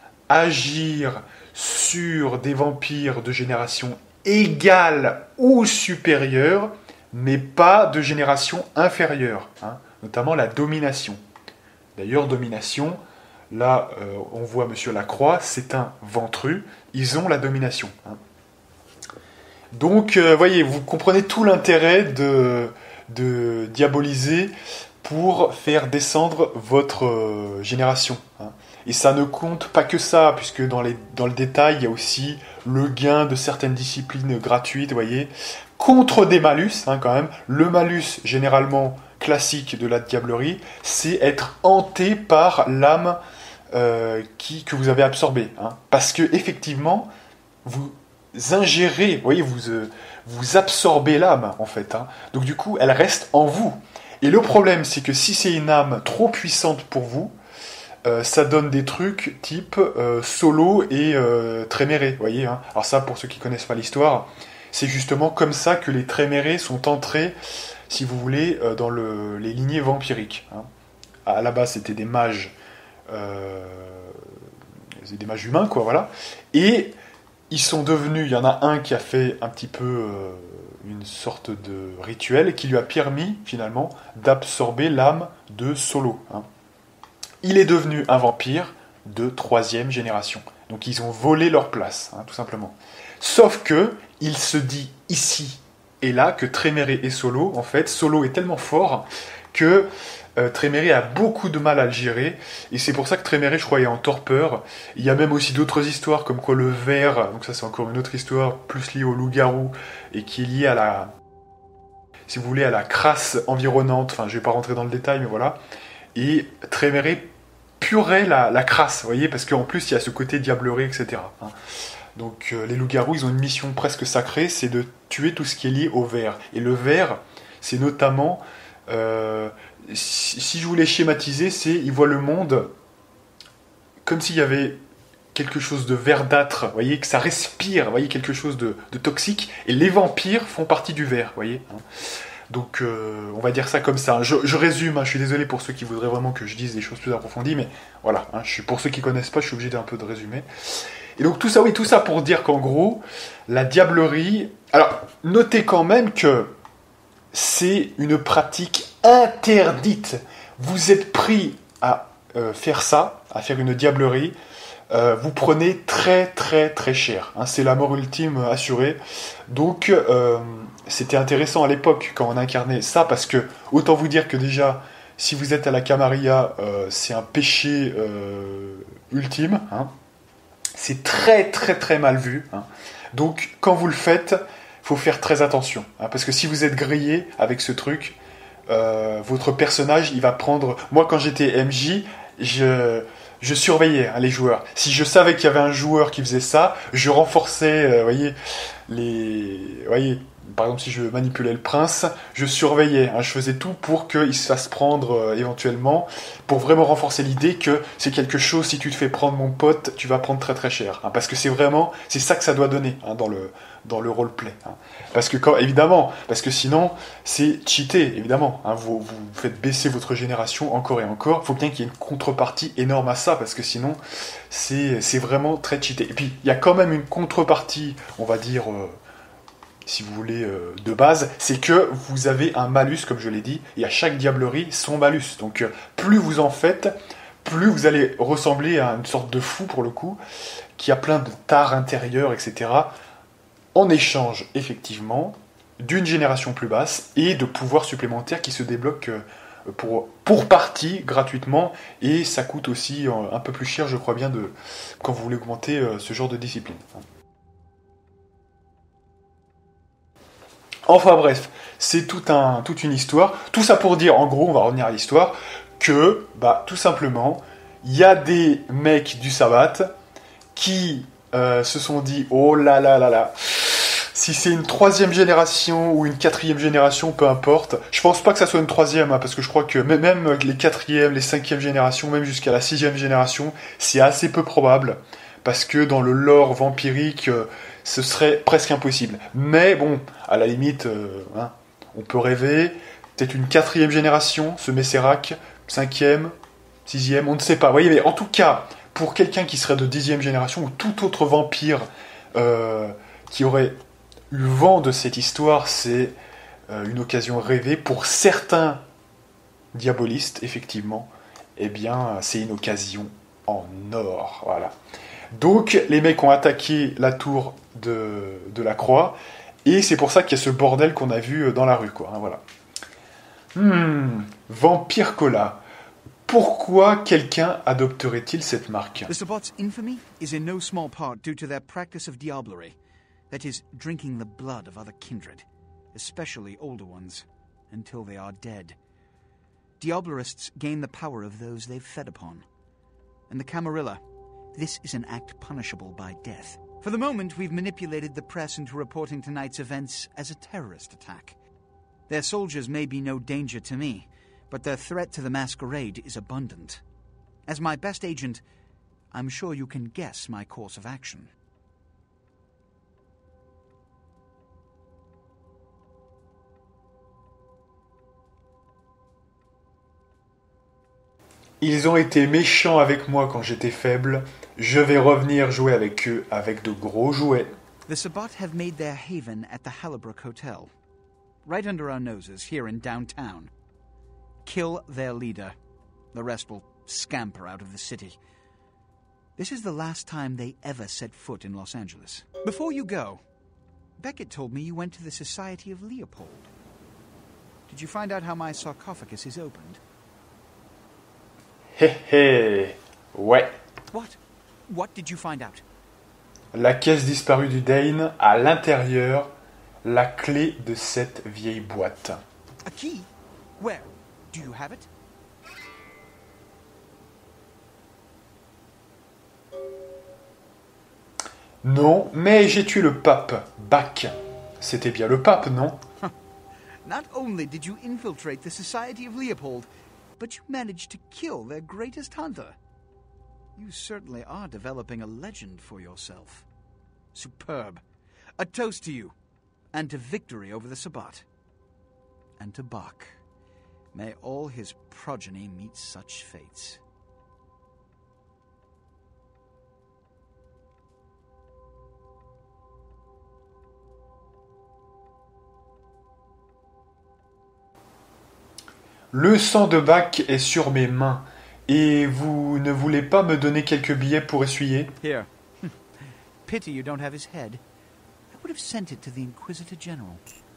agir sur des vampires de génération égale ou supérieure, mais pas de génération inférieure, hein, notamment la domination. D'ailleurs, domination, là, euh, on voit Monsieur Lacroix, c'est un ventru, ils ont la domination. Hein. Donc, euh, voyez, vous comprenez tout l'intérêt de, de diaboliser pour faire descendre votre euh, génération. Hein. Et ça ne compte pas que ça, puisque dans, les, dans le détail, il y a aussi le gain de certaines disciplines gratuites, vous voyez, contre des malus, hein, quand même. Le malus, généralement classique de la diablerie, c'est être hanté par l'âme euh, qui, que vous avez absorbée. Hein, parce que, effectivement, vous ingérez, vous voyez, vous, euh, vous absorbez l'âme, en fait. Hein. Donc, du coup, elle reste en vous. Et le problème, c'est que si c'est une âme trop puissante pour vous, Euh, ça donne des trucs type euh, Solo et euh, Tréméré, vous voyez. Hein. Alors ça, pour ceux qui connaissent pas l'histoire, c'est justement comme ça que les Trémérés sont entrés, si vous voulez, euh, dans le, les lignées vampiriques. Hein. À la base, c'était des mages, euh, des mages humains, quoi, voilà. Et ils sont devenus, il y en a un qui a fait un petit peu euh, une sorte de rituel qui lui a permis, finalement, d'absorber l'âme de Solo, hein. Il est devenu un vampire de troisième génération. Donc ils ont volé leur place, hein, tout simplement. Sauf que, il se dit ici et là que Tréméré et Solo, en fait, Solo est tellement fort que euh, Tréméré a beaucoup de mal à le gérer. Et c'est pour ça que Tréméré, je crois, est en torpeur. Il y a même aussi d'autres histoires, comme quoi le ver, donc ça c'est encore une autre histoire, plus liée au loup-garou, et qui est liée à la, si vous voulez, à la crasse environnante. Enfin, je ne vais pas rentrer dans le détail, mais voilà. Et Tréméré purait la, la crasse, vous voyez, parce qu'en plus il y a ce côté diablerie, et cetera. Hein. Donc euh, les loups-garous, ils ont une mission presque sacrée, c'est de tuer tout ce qui est lié au ver. Et le ver, c'est notamment, euh, si, si je voulais schématiser, c'est, ils voient le monde comme s'il y avait quelque chose de verdâtre, vous voyez, que ça respire, vous voyez, quelque chose de, de toxique, et les vampires font partie du ver, vous voyez. Hein. Donc, euh, on va dire ça comme ça. Je, je résume, hein, je suis désolé pour ceux qui voudraient vraiment que je dise des choses plus approfondies, mais voilà, hein, je suis, pour ceux qui connaissent pas, je suis obligé d'un peu de résumer. Et donc tout ça, oui, tout ça pour dire qu'en gros, la diablerie... Alors, notez quand même que c'est une pratique interdite. Vous êtes pris à euh, faire ça, à faire une diablerie, euh, vous prenez très très très cher. Hein, c'est la mort ultime assurée. Donc... Euh, c'était intéressant à l'époque quand on incarnait ça, parce que, autant vous dire que déjà, si vous êtes à la Camarilla, euh, c'est un péché euh, ultime. Hein. C'est très très très mal vu. Hein. Donc, quand vous le faites, il faut faire très attention. Hein, parce que si vous êtes grillé avec ce truc, euh, votre personnage, il va prendre... Moi, quand j'étais M J, je... je surveillais hein, les joueurs. Si je savais qu'il y avait un joueur qui faisait ça, je renforçais, euh, voyez, les, voyez, par exemple si je manipulais le prince, je surveillais, hein, je faisais tout pour qu'il se fasse prendre euh, éventuellement, pour vraiment renforcer l'idée que c'est quelque chose, si tu te fais prendre mon pote, tu vas prendre très très cher, hein, parce que c'est vraiment, c'est ça que ça doit donner hein, dans le dans le roleplay. Hein. Parce que, quand, évidemment, parce que sinon, c'est cheaté, évidemment. Hein. Vous, vous faites baisser votre génération encore et encore. Il faut bien qu'il y ait une contrepartie énorme à ça, parce que sinon, c'est, c'est vraiment très cheaté. Et puis, il y a quand même une contrepartie, on va dire, euh, si vous voulez, euh, de base, c'est que vous avez un malus, comme je l'ai dit, et à chaque diablerie, son malus. Donc, euh, plus vous en faites, plus vous allez ressembler à une sorte de fou, pour le coup, qui a plein de tares intérieures, et cetera, en échange, effectivement, d'une génération plus basse et de pouvoirs supplémentaires qui se débloquent pour, pour partie gratuitement. Et ça coûte aussi un peu plus cher, je crois bien, de, quand vous voulez augmenter ce genre de discipline. Enfin bref, c'est tout un, toute une histoire. Tout ça pour dire, en gros, on va revenir à l'histoire, que, bah, tout simplement, il y a des mecs du Sabbat qui euh, se sont dit, oh là là là là, si c'est une troisième génération ou une quatrième génération, peu importe. Je pense pas que ça soit une troisième, hein, parce que je crois que même les quatrième, les cinquième générations, même jusqu'à la sixième génération, c'est assez peu probable, parce que dans le lore vampirique, euh, ce serait presque impossible. Mais bon, à la limite, euh, hein, on peut rêver. Peut-être une quatrième génération, ce Messérac, cinquième, sixième, on ne sait pas. Vous voyez, mais en tout cas, pour quelqu'un qui serait de dixième génération ou tout autre vampire euh, qui aurait eu vent de cette histoire, c'est euh, une occasion rêvée. Pour certains diabolistes, effectivement, eh bien, c'est une occasion en or. Voilà. Donc, les mecs ont attaqué la tour de, de la Croix, et c'est pour ça qu'il y a ce bordel qu'on a vu dans la rue, quoi. Hein, voilà. Hmm, Vampire Cola. Pourquoi quelqu'un adopterait-il cette marque? The Sabbat's infamy is in no small part due to their practice of diablerie. That is, drinking the blood of other kindred, especially older ones, until they are dead. Diablerists gain the power of those they've fed upon. And the Camarilla, this is an act punishable by death. For the moment, we've manipulated the press into reporting tonight's events as a terrorist attack. Their soldiers may be no danger to me, but their threat to the masquerade is abundant. As my best agent, I'm sure you can guess my course of action. Ils ont été méchants avec moi quand j'étais faible. Je vais revenir jouer avec eux avec de gros jouets. The Sabbat have made their haven at the Hallibrook Hotel, right under our noses here in downtown. Kill their leader. The rest will scamper out of the city. This is the last time they ever set foot in Los Angeles. Before you go, Beckett told me you went to the Society of Leopold. Did you find out how my sarcophagus is opened? Hé hé, ouais. What? What did you find out? La caisse disparue du Dane, à l'intérieur, la clé de cette vieille boîte. A key? Where? Do you have it? Non, mais j'ai tué le pape, Bach. C'était bien le pape, non? Not only did you infiltrate the Society of Leopold, but you managed to kill their greatest hunter. You certainly are developing a legend for yourself. Superb. A toast to you, and to victory over the Sabbat. And to Bach. May all his progeny meet such fates. Le sang de Bach est sur mes mains. Et vous ne voulez pas me donner quelques billets pour essuyer? Here. Pity you don't have his head. I would have sent it to the Inquisitor General.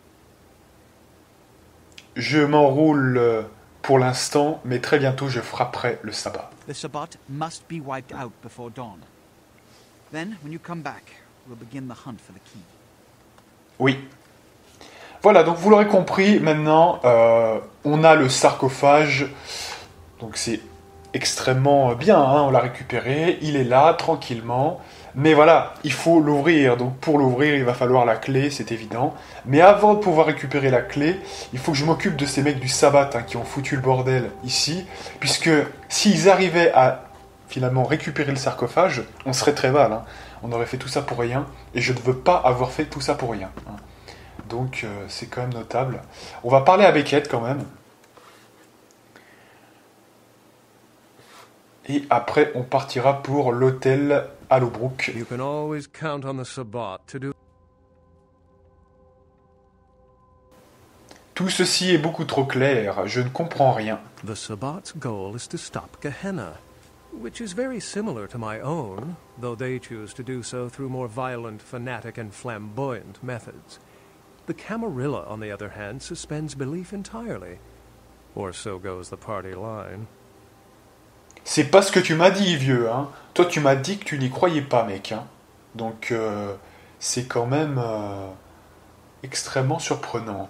Je m'enroule pour l'instant, mais très bientôt je frapperai le sabbat. The Sabbat must be wiped out before dawn. Then, when you come back, we'll begin the hunt for the key. Oui. Voilà, donc vous l'aurez compris, maintenant, euh, on a le sarcophage. Donc c'est extrêmement bien, hein, on l'a récupéré, il est là, tranquillement. Mais voilà, il faut l'ouvrir. Donc pour l'ouvrir, il va falloir la clé, c'est évident. Mais avant de pouvoir récupérer la clé, il faut que je m'occupe de ces mecs du sabbat hein, qui ont foutu le bordel ici. Puisque s'ils arrivaient à finalement récupérer le sarcophage, on serait très mal. Hein. On aurait fait tout ça pour rien. Et je ne veux pas avoir fait tout ça pour rien. Hein. Donc euh, c'est quand même notable. On va parler à Beckett quand même. Et après, on partira pour l'hôtel Allowbrook. You can always count on the Sabbat to do. Tout ceci est beaucoup trop clair. Je ne comprends rien. The Sabbat's goal is to stop Gehenna, which is very similar to my own, though they choose to do so through more violent, fanatic, and flamboyant methods. The Camarilla, on the other hand, suspends belief entirely. Or so goes the party line. C'est pas ce que tu m'as dit, vieux. Hein. Toi, tu m'as dit que tu n'y croyais pas, mec. Hein. Donc, euh, c'est quand même euh, extrêmement surprenant.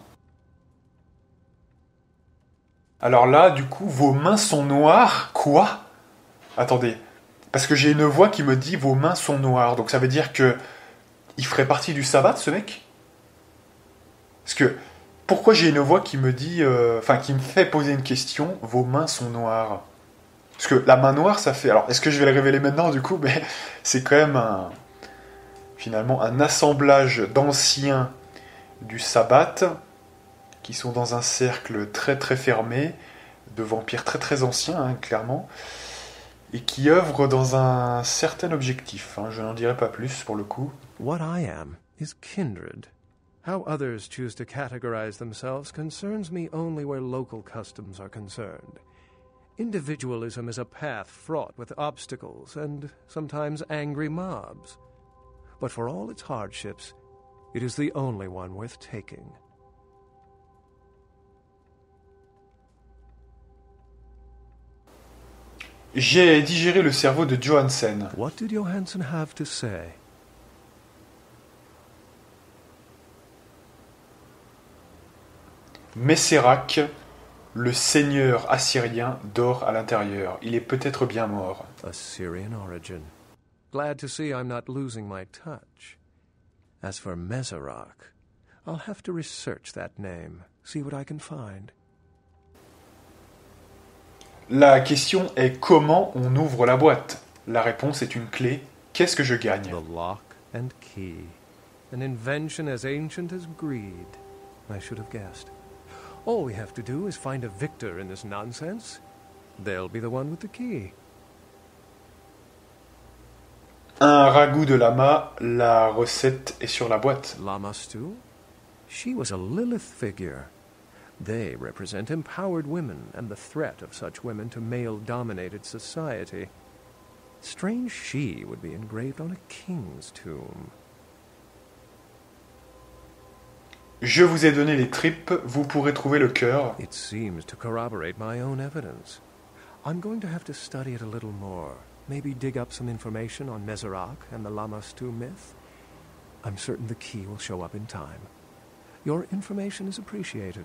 Alors là, du coup, vos mains sont noires. Quoi ? Attendez. Parce que j'ai une voix qui me dit vos mains sont noires. Donc ça veut dire que il ferait partie du sabbat, ce mec ? Parce que pourquoi j'ai une voix qui me dit, enfin, euh, qui me fait poser une question, vos mains sont noires ? Parce que la main noire, ça fait... Alors, est-ce que je vais le révéler maintenant, du coup ? Mais c'est quand même, un, finalement, un assemblage d'anciens du sabbat qui sont dans un cercle très très fermé, de vampires très très anciens, hein, clairement, et qui œuvrent dans un certain objectif. Hein, je n'en dirai pas plus, pour le coup. What I am is kindred. How others choose to categorize themselves concerns me only where local customs are concerned. Individualism is a path fraught with obstacles and sometimes angry mobs. But for all its hardships, it is the only one worth taking. J'ai digéré le cerveau de Johansen. What did Johansen have to say? Messérac, le seigneur assyrien, dort à l'intérieur. Il est peut-être bien mort. Assyrian origin. Glad to see I'm not losing my touch. As for Meserac, I'll have to research that name, see what I can find. La question est comment on ouvre la boîte. La réponse est une clé. Qu'est-ce que je gagne ? The lock and key. An invention as ancient as greed. I should have guessed. All we have to do is find a victor in this nonsense. They'll be the one with the key. Un ragoût de lama, la recette est sur la boîte. Lama stew? She was a Lilith figure. They represent empowered women and the threat of such women to male-dominated society. Strange she would be engraved on a king's tomb. Je vous ai donné les tripes, vous pourrez trouver le cœur. It seems to corroborate my own evidence. I'm going to have to study it a little more. Maybe dig up some information on Meserac and the Lamastu myth. I'm certain the key will show up in time. Your information is appreciated.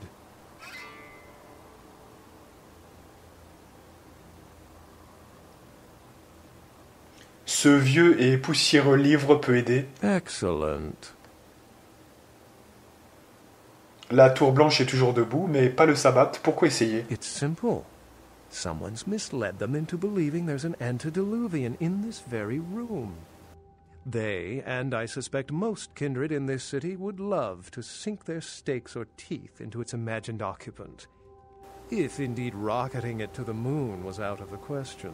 Ce vieux et poussiéreux livre peut aider. Excellent. La tour blanche est toujours debout, mais pas le sabbat. Pourquoi essayer ? It's simple. Someone's misled them into believing there's an antediluvian in this very room. They, and I suspect most kindred in this city, would love to sink their stakes or teeth into its imagined occupant. If indeed rocketing it to the moon was out of the question.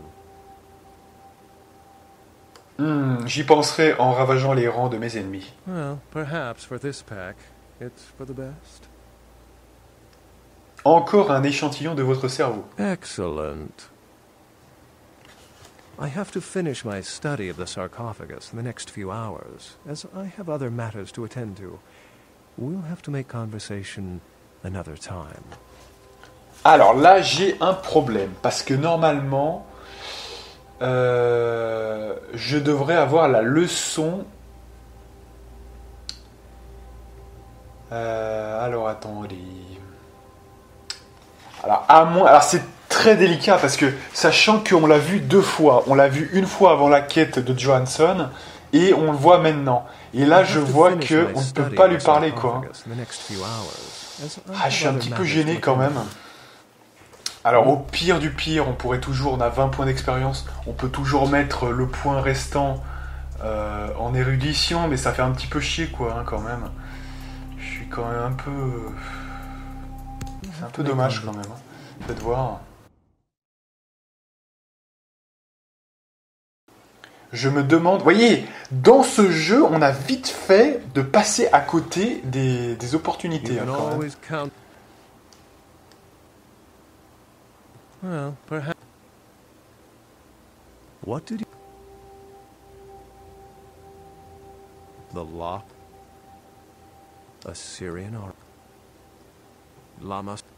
Hmm, j'y penserai en ravageant les rangs de mes ennemis. Well, perhaps for this pack, it's for the best. Encore un échantillon de votre cerveau. Excellent. I have to finish my study of the sarcophagus in the next few hours, as I have other matters to attend to. We'll have to make conversation another time. Alors là, j'ai un problème, parce que normalement, euh, je devrais avoir la leçon... Euh, alors, attendez... Alors, à moins... Alors, c'est très délicat parce que, sachant qu'on l'a vu deux fois, on l'a vu une fois avant la quête de Johansson et on le voit maintenant. Et là, je vois qu'on ne peut pas lui parler, quoi. Ah, je suis un petit peu gêné quand même. Alors, au pire du pire, on pourrait toujours, on a vingt points d'expérience, on peut toujours mettre le point restant euh, en érudition, mais ça fait un petit peu chier, quoi, hein, quand même. Je suis quand même un peu... C'est un peu dommage, quand même. Hein. Faites voir. Je me demande... Vous voyez, dans ce jeu, on a vite fait de passer à côté des, des opportunités, hein, quand même. Well, perhaps. What did you... The lock? Assyrian or... Lamas?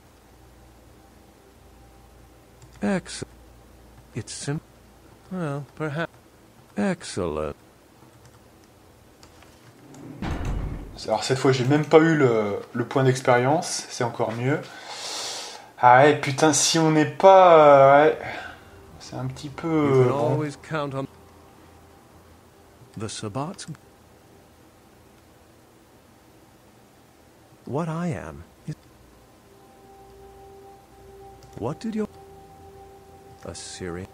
Excellent. It's simple. Well, perhaps. Excellent. Alors cette fois, j'ai même pas eu le, le point d'expérience, c'est encore mieux. Ah ouais, putain, si on n'est pas... Euh, ouais, c'est un petit peu... Euh, bon. On... The Sabbats. What I am is... What did you... Assyria.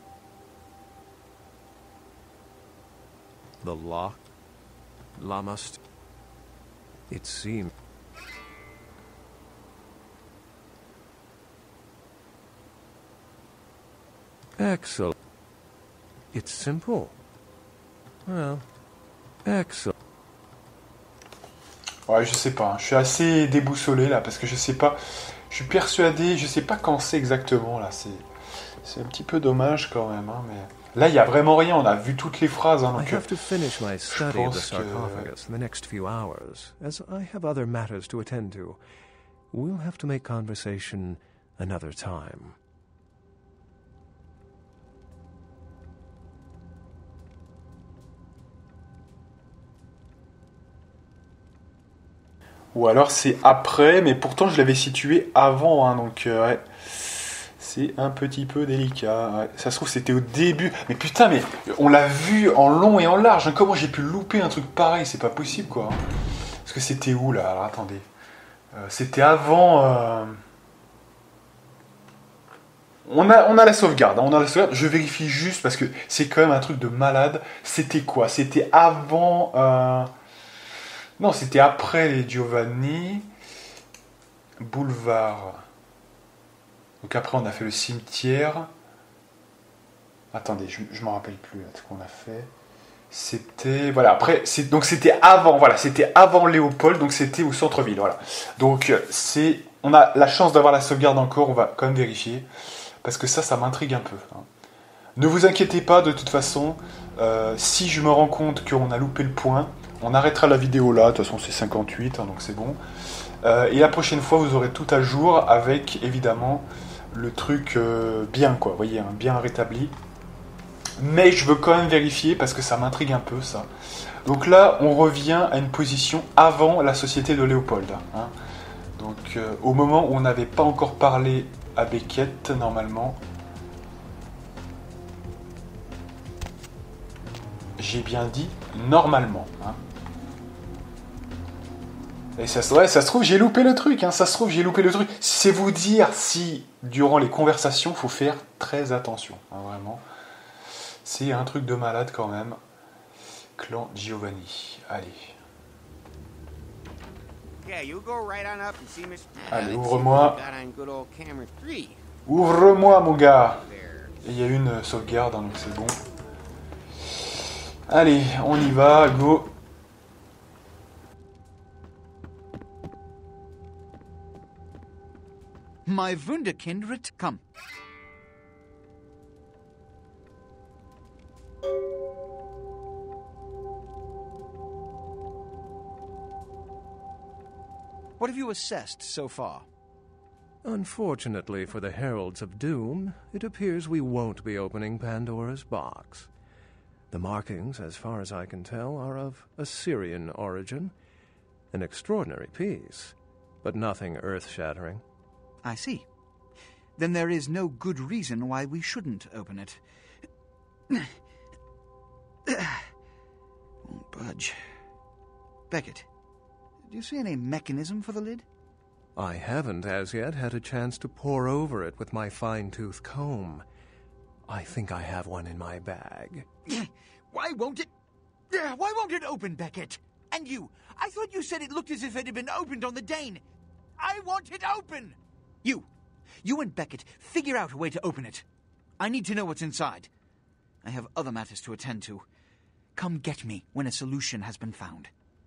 The lock. Lamast. It seemed... Excellent. It's simple. Well, excellent. Ouais, je sais pas. Je suis assez déboussolé là parce que je sais pas. Je suis persuadé. Je sais pas quand c'est exactement là. C'est, c'est un petit peu dommage quand même. Hein, mais là, il y a vraiment rien. On a vu toutes les phrases. Hein, donc, I have to finish my study of the que... sarcophagus in the next few hours, as I have other matters to attend to. We'll have to make conversation another time. Ou alors c'est après, mais pourtant je l'avais situé avant, hein, donc euh, ouais. C'est un petit peu délicat. Ouais. Ça se trouve c'était au début. Mais putain, mais on l'a vu en long et en large. Hein. Comment j'ai pu louper un truc pareil? C'est pas possible, quoi. Hein. Parce que c'était où là? Alors attendez. Euh, c'était avant. Euh... On a, on a la sauvegarde. Hein. On a la sauvegarde. Je vérifie juste parce que c'est quand même un truc de malade. C'était quoi? C'était avant. Euh... Non, c'était après les Giovanni. Boulevard. Donc après, on a fait le cimetière. Attendez, je ne m'en rappelle plus là, ce qu'on a fait. C'était... Voilà, après, c'est, donc c'était avant, voilà, c'était avant Léopold, donc c'était au centre-ville, voilà. Donc, c'est... On a la chance d'avoir la sauvegarde encore, on va quand même vérifier. Parce que ça, ça m'intrigue un peu. Hein. Ne vous inquiétez pas, de toute façon, euh, si je me rends compte qu'on a loupé le point... On arrêtera la vidéo là, de toute façon c'est cinquante-huit, hein, donc c'est bon. Euh, et la prochaine fois, vous aurez tout à jour avec, évidemment, le truc euh, bien, quoi, vous voyez, hein, bien rétabli. Mais je veux quand même vérifier, parce que ça m'intrigue un peu, ça. Donc là, on revient à une position avant la société de Léopold. Hein. Donc, euh, au moment où on n'avait pas encore parlé à Beckett, normalement. J'ai bien dit normalement, hein. Et ça, ouais, ça se trouve, j'ai loupé le truc, hein, ça se trouve, j'ai loupé le truc. C'est vous dire si, durant les conversations, il faut faire très attention, hein, vraiment. C'est un truc de malade quand même. Clan Giovanni, allez. Allez, ouvre-moi. Ouvre-moi, mon gars. Et il y a une sauvegarde, hein, donc c'est bon. Allez, on y va, go. My Wunderkind, come. What have you assessed so far? Unfortunately for the Heralds of Doom, it appears we won't be opening Pandora's box. The markings, as far as I can tell, are of Assyrian origin. An extraordinary piece, but nothing earth-shattering. I see. then there is no good reason why we shouldn't open it. Won't budge. Beckett, do you see any mechanism for the lid? I haven't, as yet, had a chance to pore over it with my fine-tooth comb. I think I have one in my bag. Why won't it... Why won't it open, Beckett? And you, I thought you said it looked as if it had been opened on the Dane. I want it open! You, you and Beckett, figure out a way to open it. I need to know what's inside. I have other matters to attend to. Come get me when a solution has been found.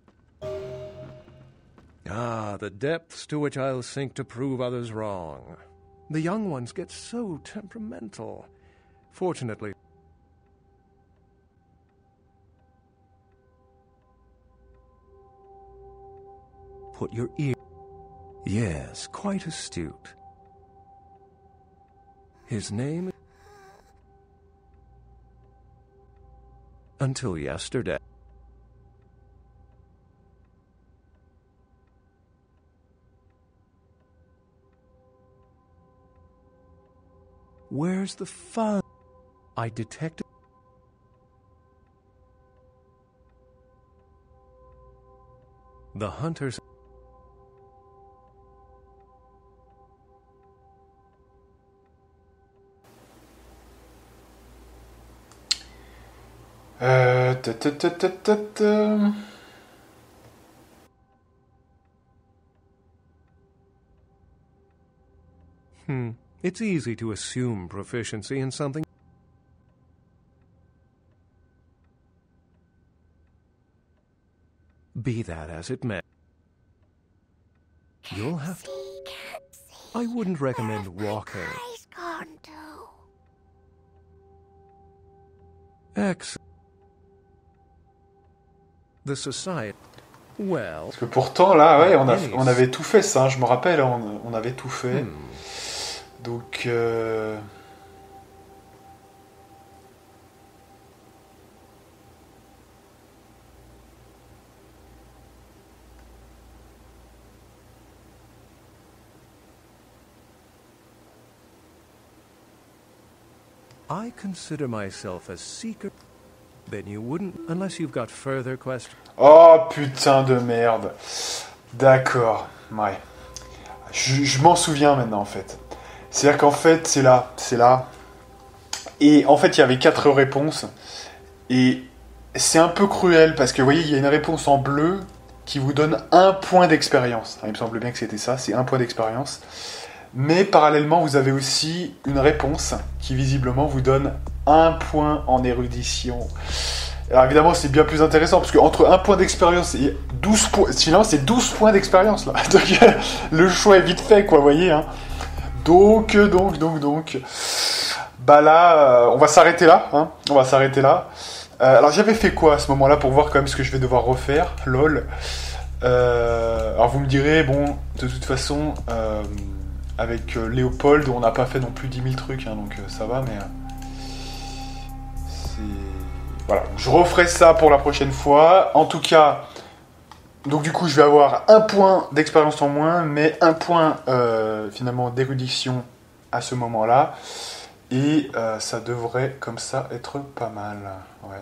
Ah, the depths to which I'll sink to prove others wrong. The young ones get so temperamental. Fortunately... Put your ear... Yes, quite astute. His name... Until yesterday. Where's the fun? I detected... The hunters... Euh... ta, ta, ta, ta, ta, ta. Hmm. It's easy to assume proficiency in something. Be that as it may. You'll have to... I wouldn't recommend walking. Excellent. The society... Well... Parce que pourtant, là, ouais, on, a, on avait tout fait, ça, hein, je me rappelle, on, on avait tout fait. Hmm. Donc... Euh... I consider myself a seeker. Then you wouldn't, unless you've got further questions. Oh putain de merde. D'accord, ouais. Je, je m'en souviens maintenant en fait. C'est-à-dire qu'en fait, c'est là, c'est là. Et en fait, il y avait quatre réponses. Et c'est un peu cruel parce que vous voyez, il y a une réponse en bleu qui vous donne un point d'expérience. Il me semble bien que c'était ça, c'est un point d'expérience. Mais parallèlement, vous avez aussi une réponse qui visiblement vous donne un point en érudition. Alors évidemment, c'est bien plus intéressant parce qu'entre un point d'expérience et douze points, sinon c'est douze points d'expérience là. Donc le choix est vite fait, quoi, vous voyez. Hein. Donc, donc, donc, donc. Bah là, euh, on va s'arrêter là. Hein. On va s'arrêter là. Euh, alors j'avais fait quoi à ce moment-là pour voir quand même ce que je vais devoir refaire. Lol. Euh, alors vous me direz, bon, de toute façon. Euh, Avec euh, Léopold, on n'a pas fait non plus dix mille trucs, hein, donc euh, ça va, mais... Euh, c'est... Voilà, je referai ça pour la prochaine fois. En tout cas, donc du coup, je vais avoir un point d'expérience en moins, mais un point, euh, finalement, d'érudition à ce moment-là. Et euh, ça devrait, comme ça, être pas mal. Ouais.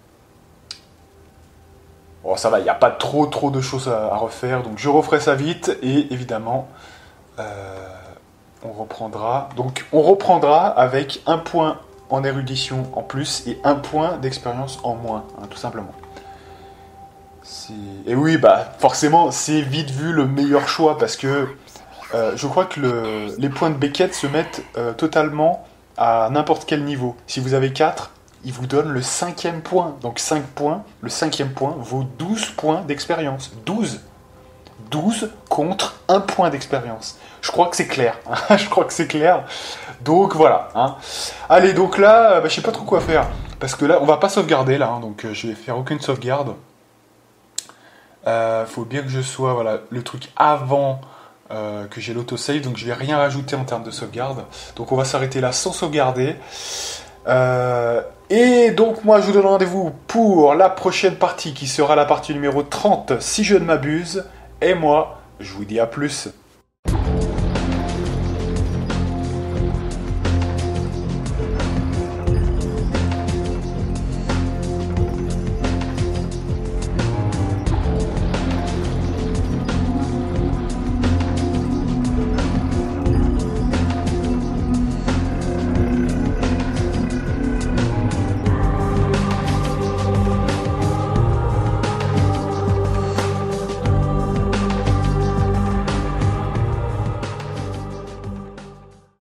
Bon, ça va, il n'y a pas trop, trop de choses à, à refaire, donc je referai ça vite, et évidemment... Euh, on reprendra. Donc on reprendra avec un point en érudition en plus et un point d'expérience en moins, hein, tout simplement. C'est... Et oui, bah forcément, c'est vite vu le meilleur choix parce que euh, je crois que le... les points de Beckett se mettent euh, totalement à n'importe quel niveau. Si vous avez quatre, il vous donne le cinquième point. Donc cinq points, le cinquième point vaut douze points d'expérience. douze douze contre un point d'expérience. Je crois que c'est clair. Je crois que c'est clair. Donc voilà. Hein. Allez, donc là, bah, je sais pas trop quoi faire. Parce que là, on va pas sauvegarder là. Hein, donc euh, je vais faire aucune sauvegarde. Euh, faut bien que je sois, voilà, le truc avant euh, que j'ai l'autosave. Donc je vais rien rajouter en termes de sauvegarde. Donc on va s'arrêter là sans sauvegarder. Euh, et donc moi je vous donne rendez-vous pour la prochaine partie qui sera la partie numéro trente si je ne m'abuse. Et moi, je vous dis à plus.